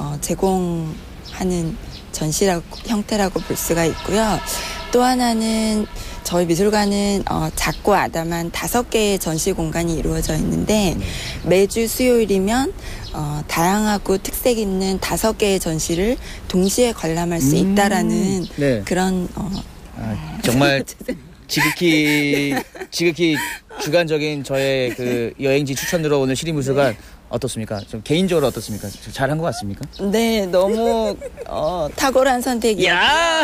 제공하는 형태라고 볼 수가 있고요. 또 하나는 저희 미술관은 작고 아담한 5개의 전시 공간이 이루어져 있는데 매주 수요일이면 다양하고 특색 있는 5개의 전시를 동시에 관람할 수 있다라는 네. 그런 정말 지극히 주관적인 저의 그 여행지 추천으로 오늘 시립미술관 어떻습니까? 좀 개인적으로 어떻습니까? 잘한 것 같습니까? 네, 너무 탁월한 선택이에요.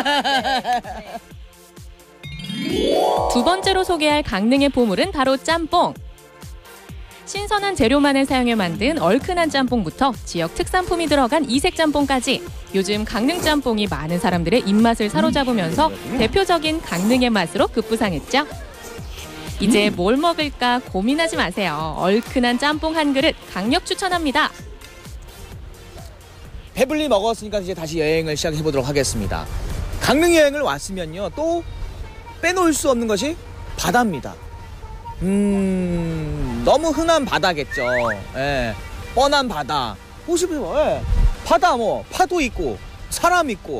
두 번째로 소개할 강릉의 보물은 바로 짬뽕. 신선한 재료만을 사용해 만든 얼큰한 짬뽕부터 지역 특산품이 들어간 이색 짬뽕까지 요즘 강릉 짬뽕이 많은 사람들의 입맛을 사로잡으면서 대표적인 강릉의 맛으로 급부상했죠. 이제 뭘 먹을까 고민하지 마세요. 얼큰한 짬뽕 한 그릇 강력 추천합니다. 배불리 먹었으니까 이제 다시 여행을 시작해보도록 하겠습니다. 강릉 여행을 왔으면요, 또 빼놓을 수 없는 것이 바다입니다. 너무 흔한 바다겠죠. 예, 뻔한 바다. 보시면 바다 뭐 파도 있고 사람 있고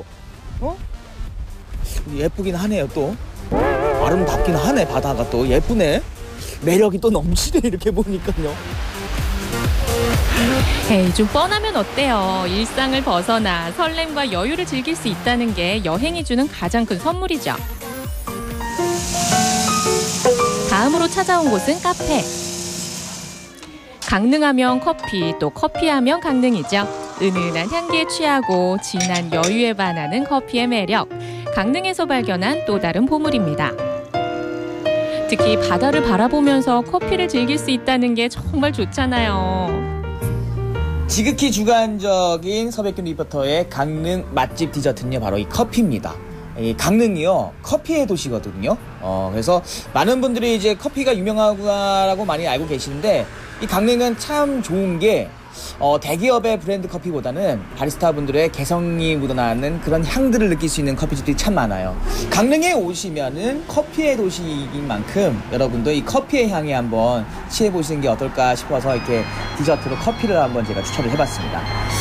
예쁘긴 하네요. 또 아름답긴 하네. 바다가 또 예쁘네. 매력이 또 넘치네. 이렇게 보니까요. 에이, 좀 뻔하면 어때요. 일상을 벗어나 설렘과 여유를 즐길 수 있다는 게 여행이 주는 가장 큰 선물이죠. 다음으로 찾아온 곳은 카페. 강릉하면 커피, 또 커피하면 강릉이죠. 은은한 향기에 취하고 진한 여유에 반하는 커피의 매력. 강릉에서 발견한 또 다른 보물입니다. 특히 바다를 바라보면서 커피를 즐길 수 있다는 게 정말 좋잖아요. 지극히 주관적인 서백균 리포터의 강릉 맛집 디저트는요, 바로 이 커피입니다. 이 강릉이요, 커피의 도시거든요. 그래서 많은 분들이 이제 커피가 유명하구나라고 많이 알고 계시는데, 이 강릉은 참 좋은 게 대기업의 브랜드 커피보다는 바리스타 분들의 개성이 묻어나는 그런 향들을 느낄 수 있는 커피집들이 참 많아요. 강릉에 오시면은 커피의 도시인 만큼 여러분도 이 커피의 향에 한번 취해보시는 게 어떨까 싶어서 이렇게 디저트로 커피를 한번 제가 추천을 해봤습니다.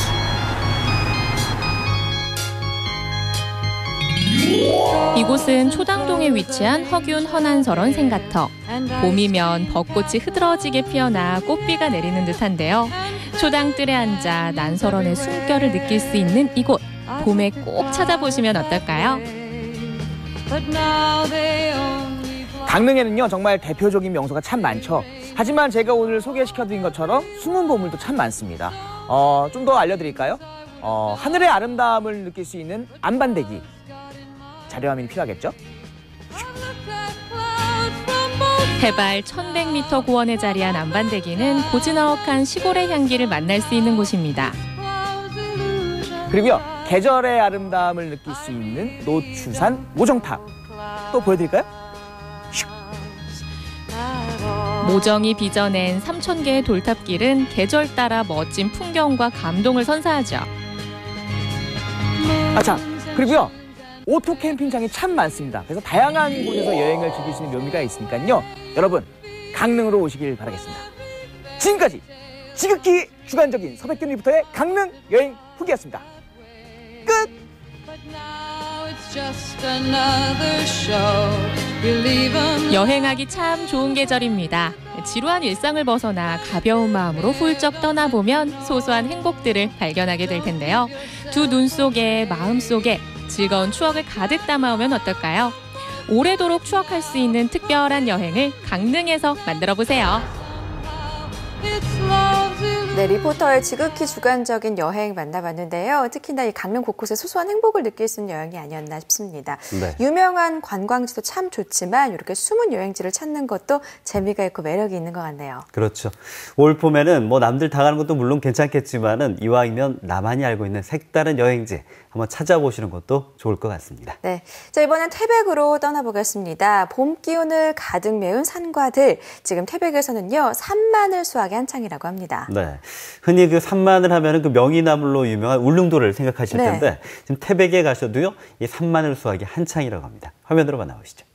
이곳은 초당동에 위치한 허균 허난설원 생가터. 봄이면 벚꽃이 흐드러지게 피어나 꽃비가 내리는 듯한데요. 초당뜰에 앉아 난설원의 숨결을 느낄 수 있는 이곳. 봄에 꼭 찾아보시면 어떨까요? 강릉에는요, 정말 대표적인 명소가 참 많죠. 하지만 제가 오늘 소개시켜드린 것처럼 숨은 보물도 참 많습니다. 좀 더 알려드릴까요? 하늘의 아름다움을 느낄 수 있는 안반대기. 자료화면이 필요하겠죠? 해발 1100m 고원에 자리한 안반대기는 고즈넉한 시골의 향기를 만날 수 있는 곳입니다. 그리고요, 계절의 아름다움을 느낄 수 있는 노추산 모정탑. 또 보여드릴까요? 모정이 빚어낸 3000개의 돌탑길은 계절 따라 멋진 풍경과 감동을 선사하죠. 자, 그리고요, 오토 캠핑장이 참 많습니다. 그래서 다양한 곳에서 여행을 즐길 수 있는 묘미가 있으니까요. 여러분, 강릉으로 오시길 바라겠습니다. 지금까지 지극히 주관적인 서백균 리포터의 강릉 여행 후기였습니다. 끝! 여행하기 참 좋은 계절입니다. 지루한 일상을 벗어나 가벼운 마음으로 훌쩍 떠나보면 소소한 행복들을 발견하게 될 텐데요. 두 눈 속에 마음 속에 즐거운 추억을 가득 담아오면 어떨까요? 오래도록 추억할 수 있는 특별한 여행을 강릉에서 만들어보세요. 네, 리포터의 지극히 주관적인 여행 만나봤는데요. 특히나 이 강릉 곳곳에 소소한 행복을 느낄 수 있는 여행이 아니었나 싶습니다. 네. 유명한 관광지도 참 좋지만 이렇게 숨은 여행지를 찾는 것도 재미가 있고 매력이 있는 것 같네요. 그렇죠. 올 봄에는 뭐 남들 다 가는 것도 물론 괜찮겠지만은 이왕이면 나만이 알고 있는 색다른 여행지 한번 찾아보시는 것도 좋을 것 같습니다. 네, 자 이번엔 태백으로 떠나보겠습니다. 봄 기운을 가득 메운 산과들. 지금 태백에서는요 산마늘 수확이 한창이라고 합니다. 네, 흔히 그 산마늘 하면은 그 명이나물로 유명한 울릉도를 생각하실 텐데 지금 태백에 가셔도요 이 산마늘 수확이 한창이라고 합니다. 화면으로 만나보시죠.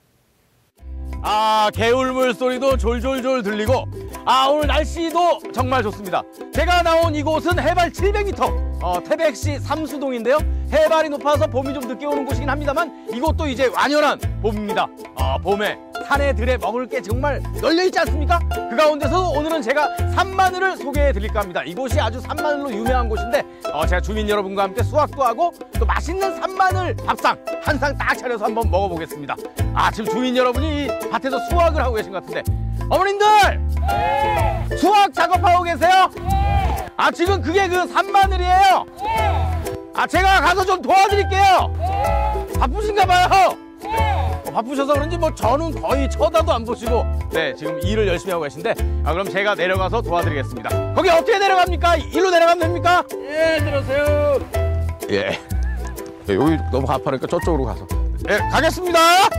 개울물 소리도 졸졸졸 들리고 오늘 날씨도 정말 좋습니다. 제가 나온 이곳은 해발 700m 태백시 삼수동인데요. 해발이 높아서 봄이 좀 늦게 오는 곳이긴 합니다만 이곳도 이제 완연한 봄입니다. 봄에 산에 들에 먹을 게 정말 널려있지 않습니까? 그 가운데서 오늘은 제가 산마늘을 소개해 드릴까 합니다. 이곳이 아주 산마늘로 유명한 곳인데 제가 주민 여러분과 함께 수확도 하고 또 맛있는 산마늘 밥상 한 상 딱 차려서 한번 먹어보겠습니다. 지금 주민 여러분이 이 밭에서 수확을 하고 계신 것 같은데 어머님들! 네. 수확 작업하고 계세요? 네. 지금 그게 그 산마늘이에요? 네. 제가 가서 좀 도와드릴게요. 네. 바쁘신가 봐요. 네. 바쁘셔서 그런지 뭐 저는 거의 쳐다도 안 보시고 지금 일을 열심히 하고 계신데 그럼 제가 내려가서 도와드리겠습니다. 거기 어떻게 내려갑니까? 일로 내려가면 됩니까? 예, 들어오세요. 예. 여기 너무 가파르니까 저쪽으로 가서 가겠습니다.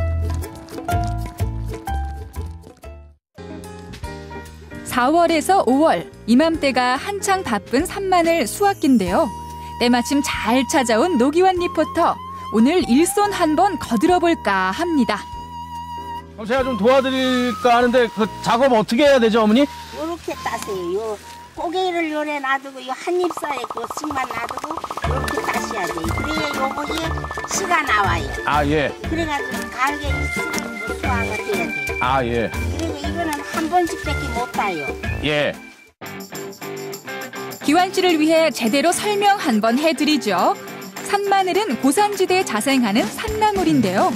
(4월에서 5월) 이맘때가 한창 바쁜 산마늘 수확기인데요. 때마침 잘 찾아온 노기환 리포터. 오늘 일손 한번 거들어볼까 합니다. 그럼 제가 좀 도와드릴까 하는데 그 작업 어떻게 해야 되죠, 어머니? 요렇게 따세요. 요 고개를 요래 놔두고 요 한 잎 사이에 그 씩만 놔두고 요렇게 따셔야 돼요. 그래야 요거에 씨가 나와요. 예. 그래가지고 가을에 있으면 수확을 해야 돼요. 예. 그리고 이거는 한 번씩밖에 못 따요. 예. 기환 씨를 위해 제대로 설명 한번 해드리죠. 산마늘은 고산지대에 자생하는 산나물인데요.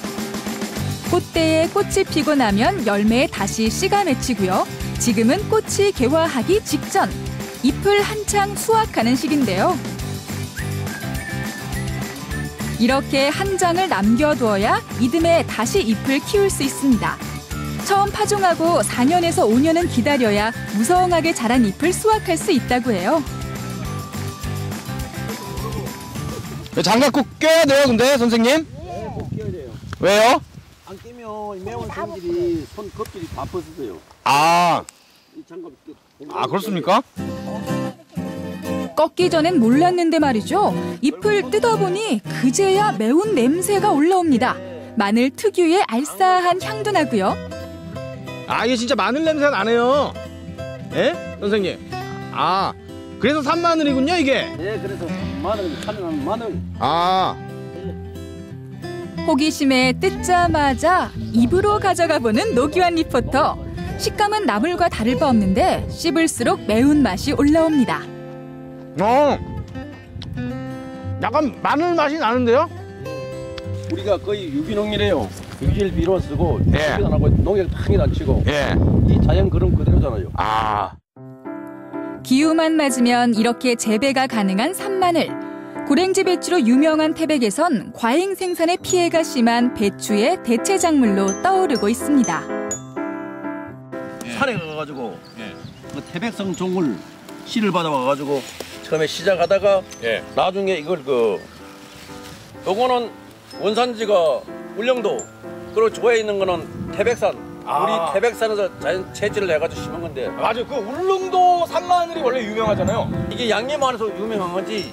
꽃대에 꽃이 피고 나면 열매에 다시 씨가 맺히고요. 지금은 꽃이 개화하기 직전, 잎을 한창 수확하는 시기인데요. 이렇게 한 장을 남겨두어야 이듬해 다시 잎을 키울 수 있습니다. 처음 파종하고 4년에서 5년은 기다려야 무성하게 자란 잎을 수확할 수 있다고 해요. 장갑 꼭 껴야 돼요, 근데 선생님? 네, 꼭 껴야 돼요. 왜요? 안 끼면 매운 성질이 손 껍질이 다 벗어져요. 이 장갑 그렇습니까? 꺾기 전엔 몰랐는데 말이죠. 잎을 뜯어보니 그제야 매운 냄새가 올라옵니다. 마늘 특유의 알싸한 향도 나고요. 이게 진짜 마늘 냄새가 나네요. 예? 선생님. 그래서 산마늘이군요, 이게? 네, 그래서 산마늘, 마늘. 호기심에 뜯자마자 입으로 가져가 보는 노기환 리포터. 식감은 나물과 다를 바 없는데 씹을수록 매운맛이 올라옵니다. 약간 마늘 맛이 나는데요? 우리가 거의 유기농이래요. 유기질 비료 쓰고 안 하고 농약 당연히 안 치고 이 자연 그런 그대로잖아요. 기후만 맞으면 이렇게 재배가 가능한 산마늘. 고랭지 배추로 유명한 태백에선 과잉 생산의 피해가 심한 배추의 대체 작물로 떠오르고 있습니다. 산에 가가지고 그 태백성 종을 씨를 받아와가지고 처음에 시작하다가 나중에 이걸 요거는 원산지가 울릉도 그리고 조에 있는 거는 태백산. 우리 태백산에서 자연 채취를 해가지고 심은 건데. 맞아요. 그 울릉도 산마늘이 원래 유명하잖아요. 이게 양념 안에서 유명한 건지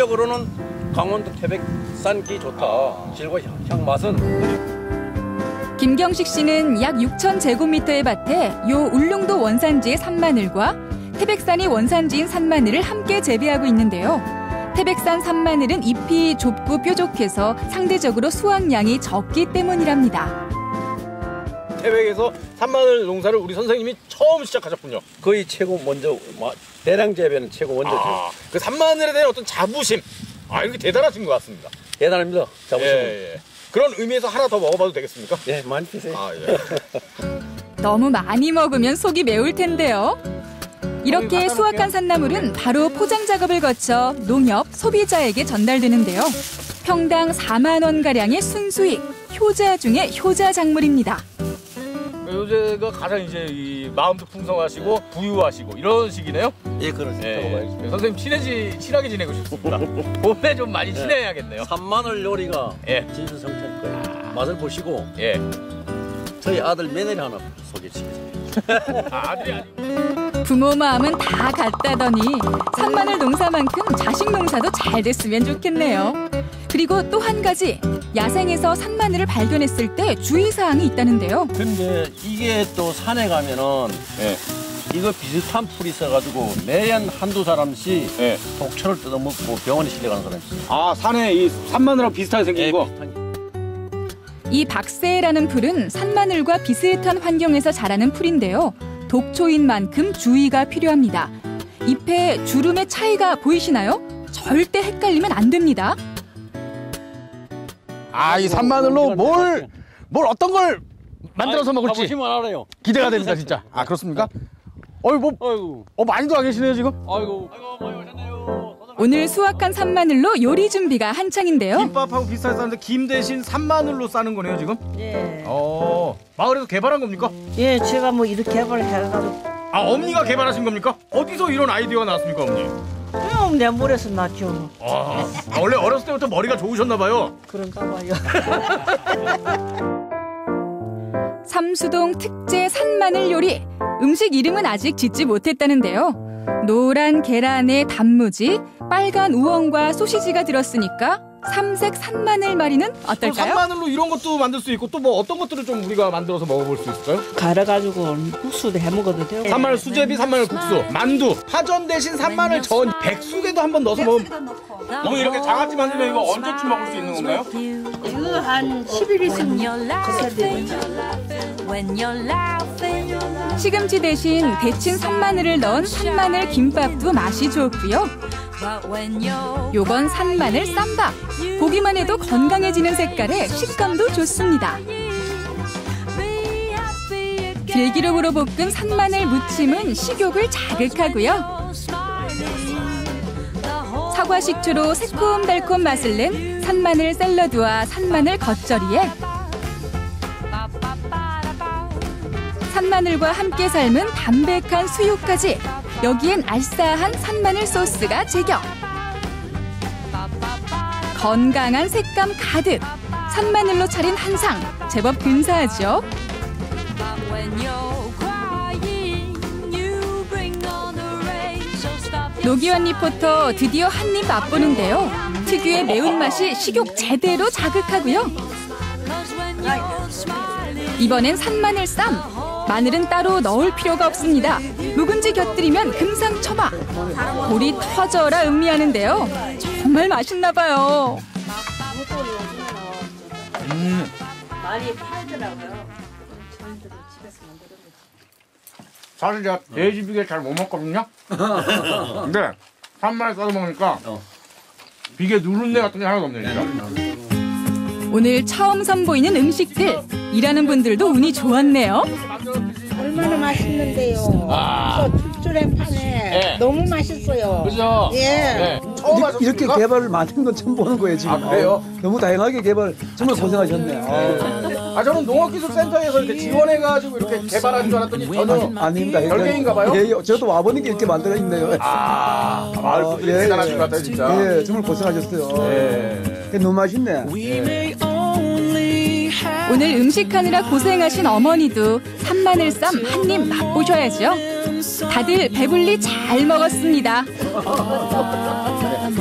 실질적으로는 강원도 태백산기 좋다. 질과 향 맛은. 김경식 씨는 약 6,000제곱미터의 밭에 요 울릉도 원산지의 산마늘과 태백산이 원산지인 산마늘을 함께 재배하고 있는데요. 태백산 산마늘은 잎이 좁고 뾰족해서 상대적으로 수확량이 적기 때문이랍니다. 태백에서 산마늘 농사를 우리 선생님이 처음 시작하셨군요. 거의 최고 먼저 대량 재배는 최고 먼저죠. 그 산마늘에 대한 어떤 자부심, 이렇게 대단하신 것 같습니다. 대단합니다. 자부심. 예. 그런 의미에서 하나 더 먹어봐도 되겠습니까? 예, 많이 드세요. 너무 많이 먹으면 속이 매울 텐데요. 이렇게 수확한 산나물은 바로 포장 작업을 거쳐 농협, 소비자에게 전달되는데요. 평당 4만 원가량의 순수익, 효자 중에 효자 작물입니다. 요새가 가장 이제 이 마음도 풍성하시고 부유하시고 이런 시기네요. 예, 그렇습니다. 선생님 친하게 지내고 싶습니다. 봄에 좀 많이 친해야겠네요. 산마늘 요리가 진수성찬 거예요. 맛을 보시고 저희 아들 며느리 하나 소개시켜드립니다. 아들이 아니고. 부모 마음은 다 같다더니 산마늘 농사만큼 자식 농사도 잘 됐으면 좋겠네요. 그리고 또 한 가지, 야생에서 산마늘을 발견했을 때 주의사항이 있다는데요. 근데 이게 또 산에 가면은 이거 비슷한 풀이 있어가지고 매년 한두 사람씩 독초를 뜯어먹고 병원에 실려가는 사람이 있어요. 산에 이 산마늘하고 비슷하게 생긴 거? 이 박새라는 풀은 산마늘과 비슷한 환경에서 자라는 풀인데요. 독초인 만큼 주의가 필요합니다. 잎에 주름의 차이가 보이시나요? 절대 헷갈리면 안 됩니다. 이 산마늘로 뭘 어떤 걸 만들어서 먹을지 가보시면 알아요. 기대가 됩니다, 진짜. 그렇습니까? 많이도 안 계시네요, 지금? 오늘 수확한 산마늘로 요리 준비가 한창인데요. 김밥하고 비슷하게 싸는데 김 대신 산마늘로 싸는 거네요, 지금? 예. 마을에서 개발한 겁니까? 예, 제가 뭐 이렇게 개발해가지고. 어머니가 개발하신 겁니까? 어디서 이런 아이디어가 나왔습니까, 어머니? 그럼 내 머리에서 났죠. 원래 어렸을 때부터 머리가 좋으셨나 봐요. 그런가 봐요. 삼수동 특제 산마늘 요리. 음식 이름은 아직 짓지 못했다는데요. 노란 계란에 단무지, 빨간 우엉과 소시지가 들었으니까 삼색 산마늘 말이는 어떨까요? 산마늘로 이런 것도 만들 수 있고 또 뭐 어떤 것들을 좀 우리가 만들어서 먹어볼 수 있을까요? 갈아가지고 국수도 해먹어도 되고. 산마늘 수제비, 산마늘 국수, 만두, 파전 대신 산마늘 전, 백숙에도 한번 넣어서 먹으면. 어머, 이렇게 장아찌 만들면 이거 언제쯤 먹을 수 있는 건가요? 이거 한 10일 있으면 시금치 대신 데친 산마늘을 넣은 산마늘 김밥도 맛이 좋고요. 요건 산마늘 쌈밥. 보기만 해도 건강해지는 색깔에 식감도 좋습니다. 들기름으로 볶은 산마늘 무침은 식욕을 자극하고요. 사과 식초로 새콤달콤 맛을 낸 산마늘 샐러드와 산마늘 겉절이에 산마늘과 함께 삶은 담백한 수육까지, 여기엔 알싸한 산마늘 소스가 제격. 건강한 색감 가득, 산마늘로 차린 한상, 제법 근사하죠? 노기환 리포터 드디어 한입 맛보는데요. 특유의 매운맛이 식욕 제대로 자극하고요. 이번엔 산마늘 쌈. 마늘은 따로 넣을 필요가 없습니다. 묵은지 곁들이면 금상첨화. 볼이 터져라 음미하는데요. 정말 맛있나 봐요. 많이 팔더라고요. 저희들은 집에서 만들어요. 사실 제가 돼지 비계 잘 못 먹거든요. 근데 산마늘 싸서 먹으니까 비계 누른내 같은 게 하나도 없네요, 진짜. 오늘 처음 선보이는 음식들. 일하는 분들도 운이 좋았네요. 얼마나 맛있는데요. 저 툴툴한 판에 너무 맛있어요. 그죠? 예. 이렇게 개발을 만든 건 처음 보는 거예요, 지금. 그래요? 너무 다양하게 개발, 정말 고생하셨네요. 저는 농업기술센터에서 이렇게 지원해가지고 이렇게 개발한 줄 알았더니 전혀 아닙니다. 별개인가 봐요? 예, 저도 와보니까 이렇게 만들어 있네요. 마을 대단하신 것 같아요, 진짜. 예, 정말 고생하셨어요. 너무 맛있네. 오늘 음식하느라 고생하신 어머니도 산마늘 쌈 한 입 맛보셔야죠. 다들 배불리 잘 먹었습니다.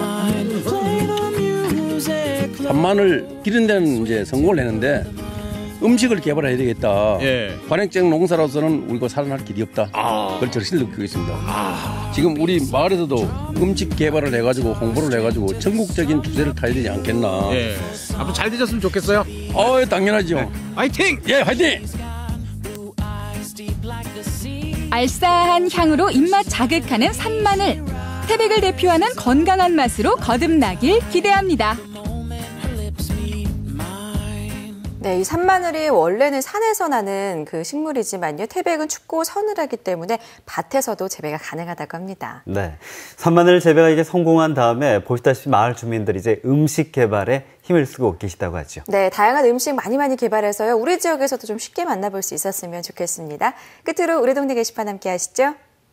산마늘 기른 데는 이제 성공을 했는데 음식을 개발해야 되겠다. 예. 관행적 농사로서는 우리가 살아날 길이 없다. 그걸 절실히 느끼고 있습니다. 지금 우리 마을에서도 음식 개발을 해가지고 홍보를 해가지고 전국적인 주제를 타야 되지 않겠나. 예. 앞으로 잘 되셨으면 좋겠어요. 당연하죠. 네. 화이팅! 예, 화이팅! 알싸한 향으로 입맛 자극하는 산마늘. 태백을 대표하는 건강한 맛으로 거듭나길 기대합니다. 네, 이 산마늘이 원래는 산에서 나는 그 식물이지만요. 태백은 춥고 서늘하기 때문에 밭에서도 재배가 가능하다고 합니다. 네, 산마늘 재배가 이제 성공한 다음에 보시다시피 마을 주민들이 이제 음식 개발에 힘을 쓰고 계시다고 하죠. 네, 다양한 음식 많이 개발해서요. 우리 지역에서도 좀 쉽게 만나볼 수 있었으면 좋겠습니다. 끝으로 우리 동네 게시판 함께 하시죠.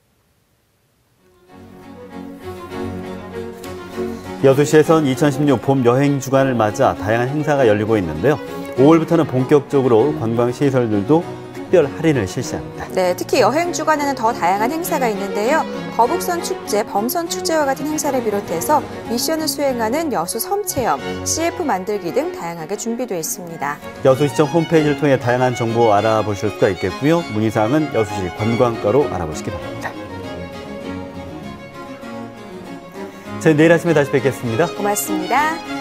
여수시에선 2016 봄 여행 주간을 맞아 다양한 행사가 열리고 있는데요. 5월부터는 본격적으로 관광시설들도 특별 할인을 실시합니다. 네, 특히 여행 주간에는 더 다양한 행사가 있는데요. 거북선 축제, 범선 축제와 같은 행사를 비롯해서 미션을 수행하는 여수 섬체험, CF 만들기 등 다양하게 준비되어 있습니다. 여수시청 홈페이지를 통해 다양한 정보 알아보실 수가 있겠고요. 문의사항은 여수시 관광과로 알아보시기 바랍니다. 저희 내일 아침에 다시 뵙겠습니다. 고맙습니다.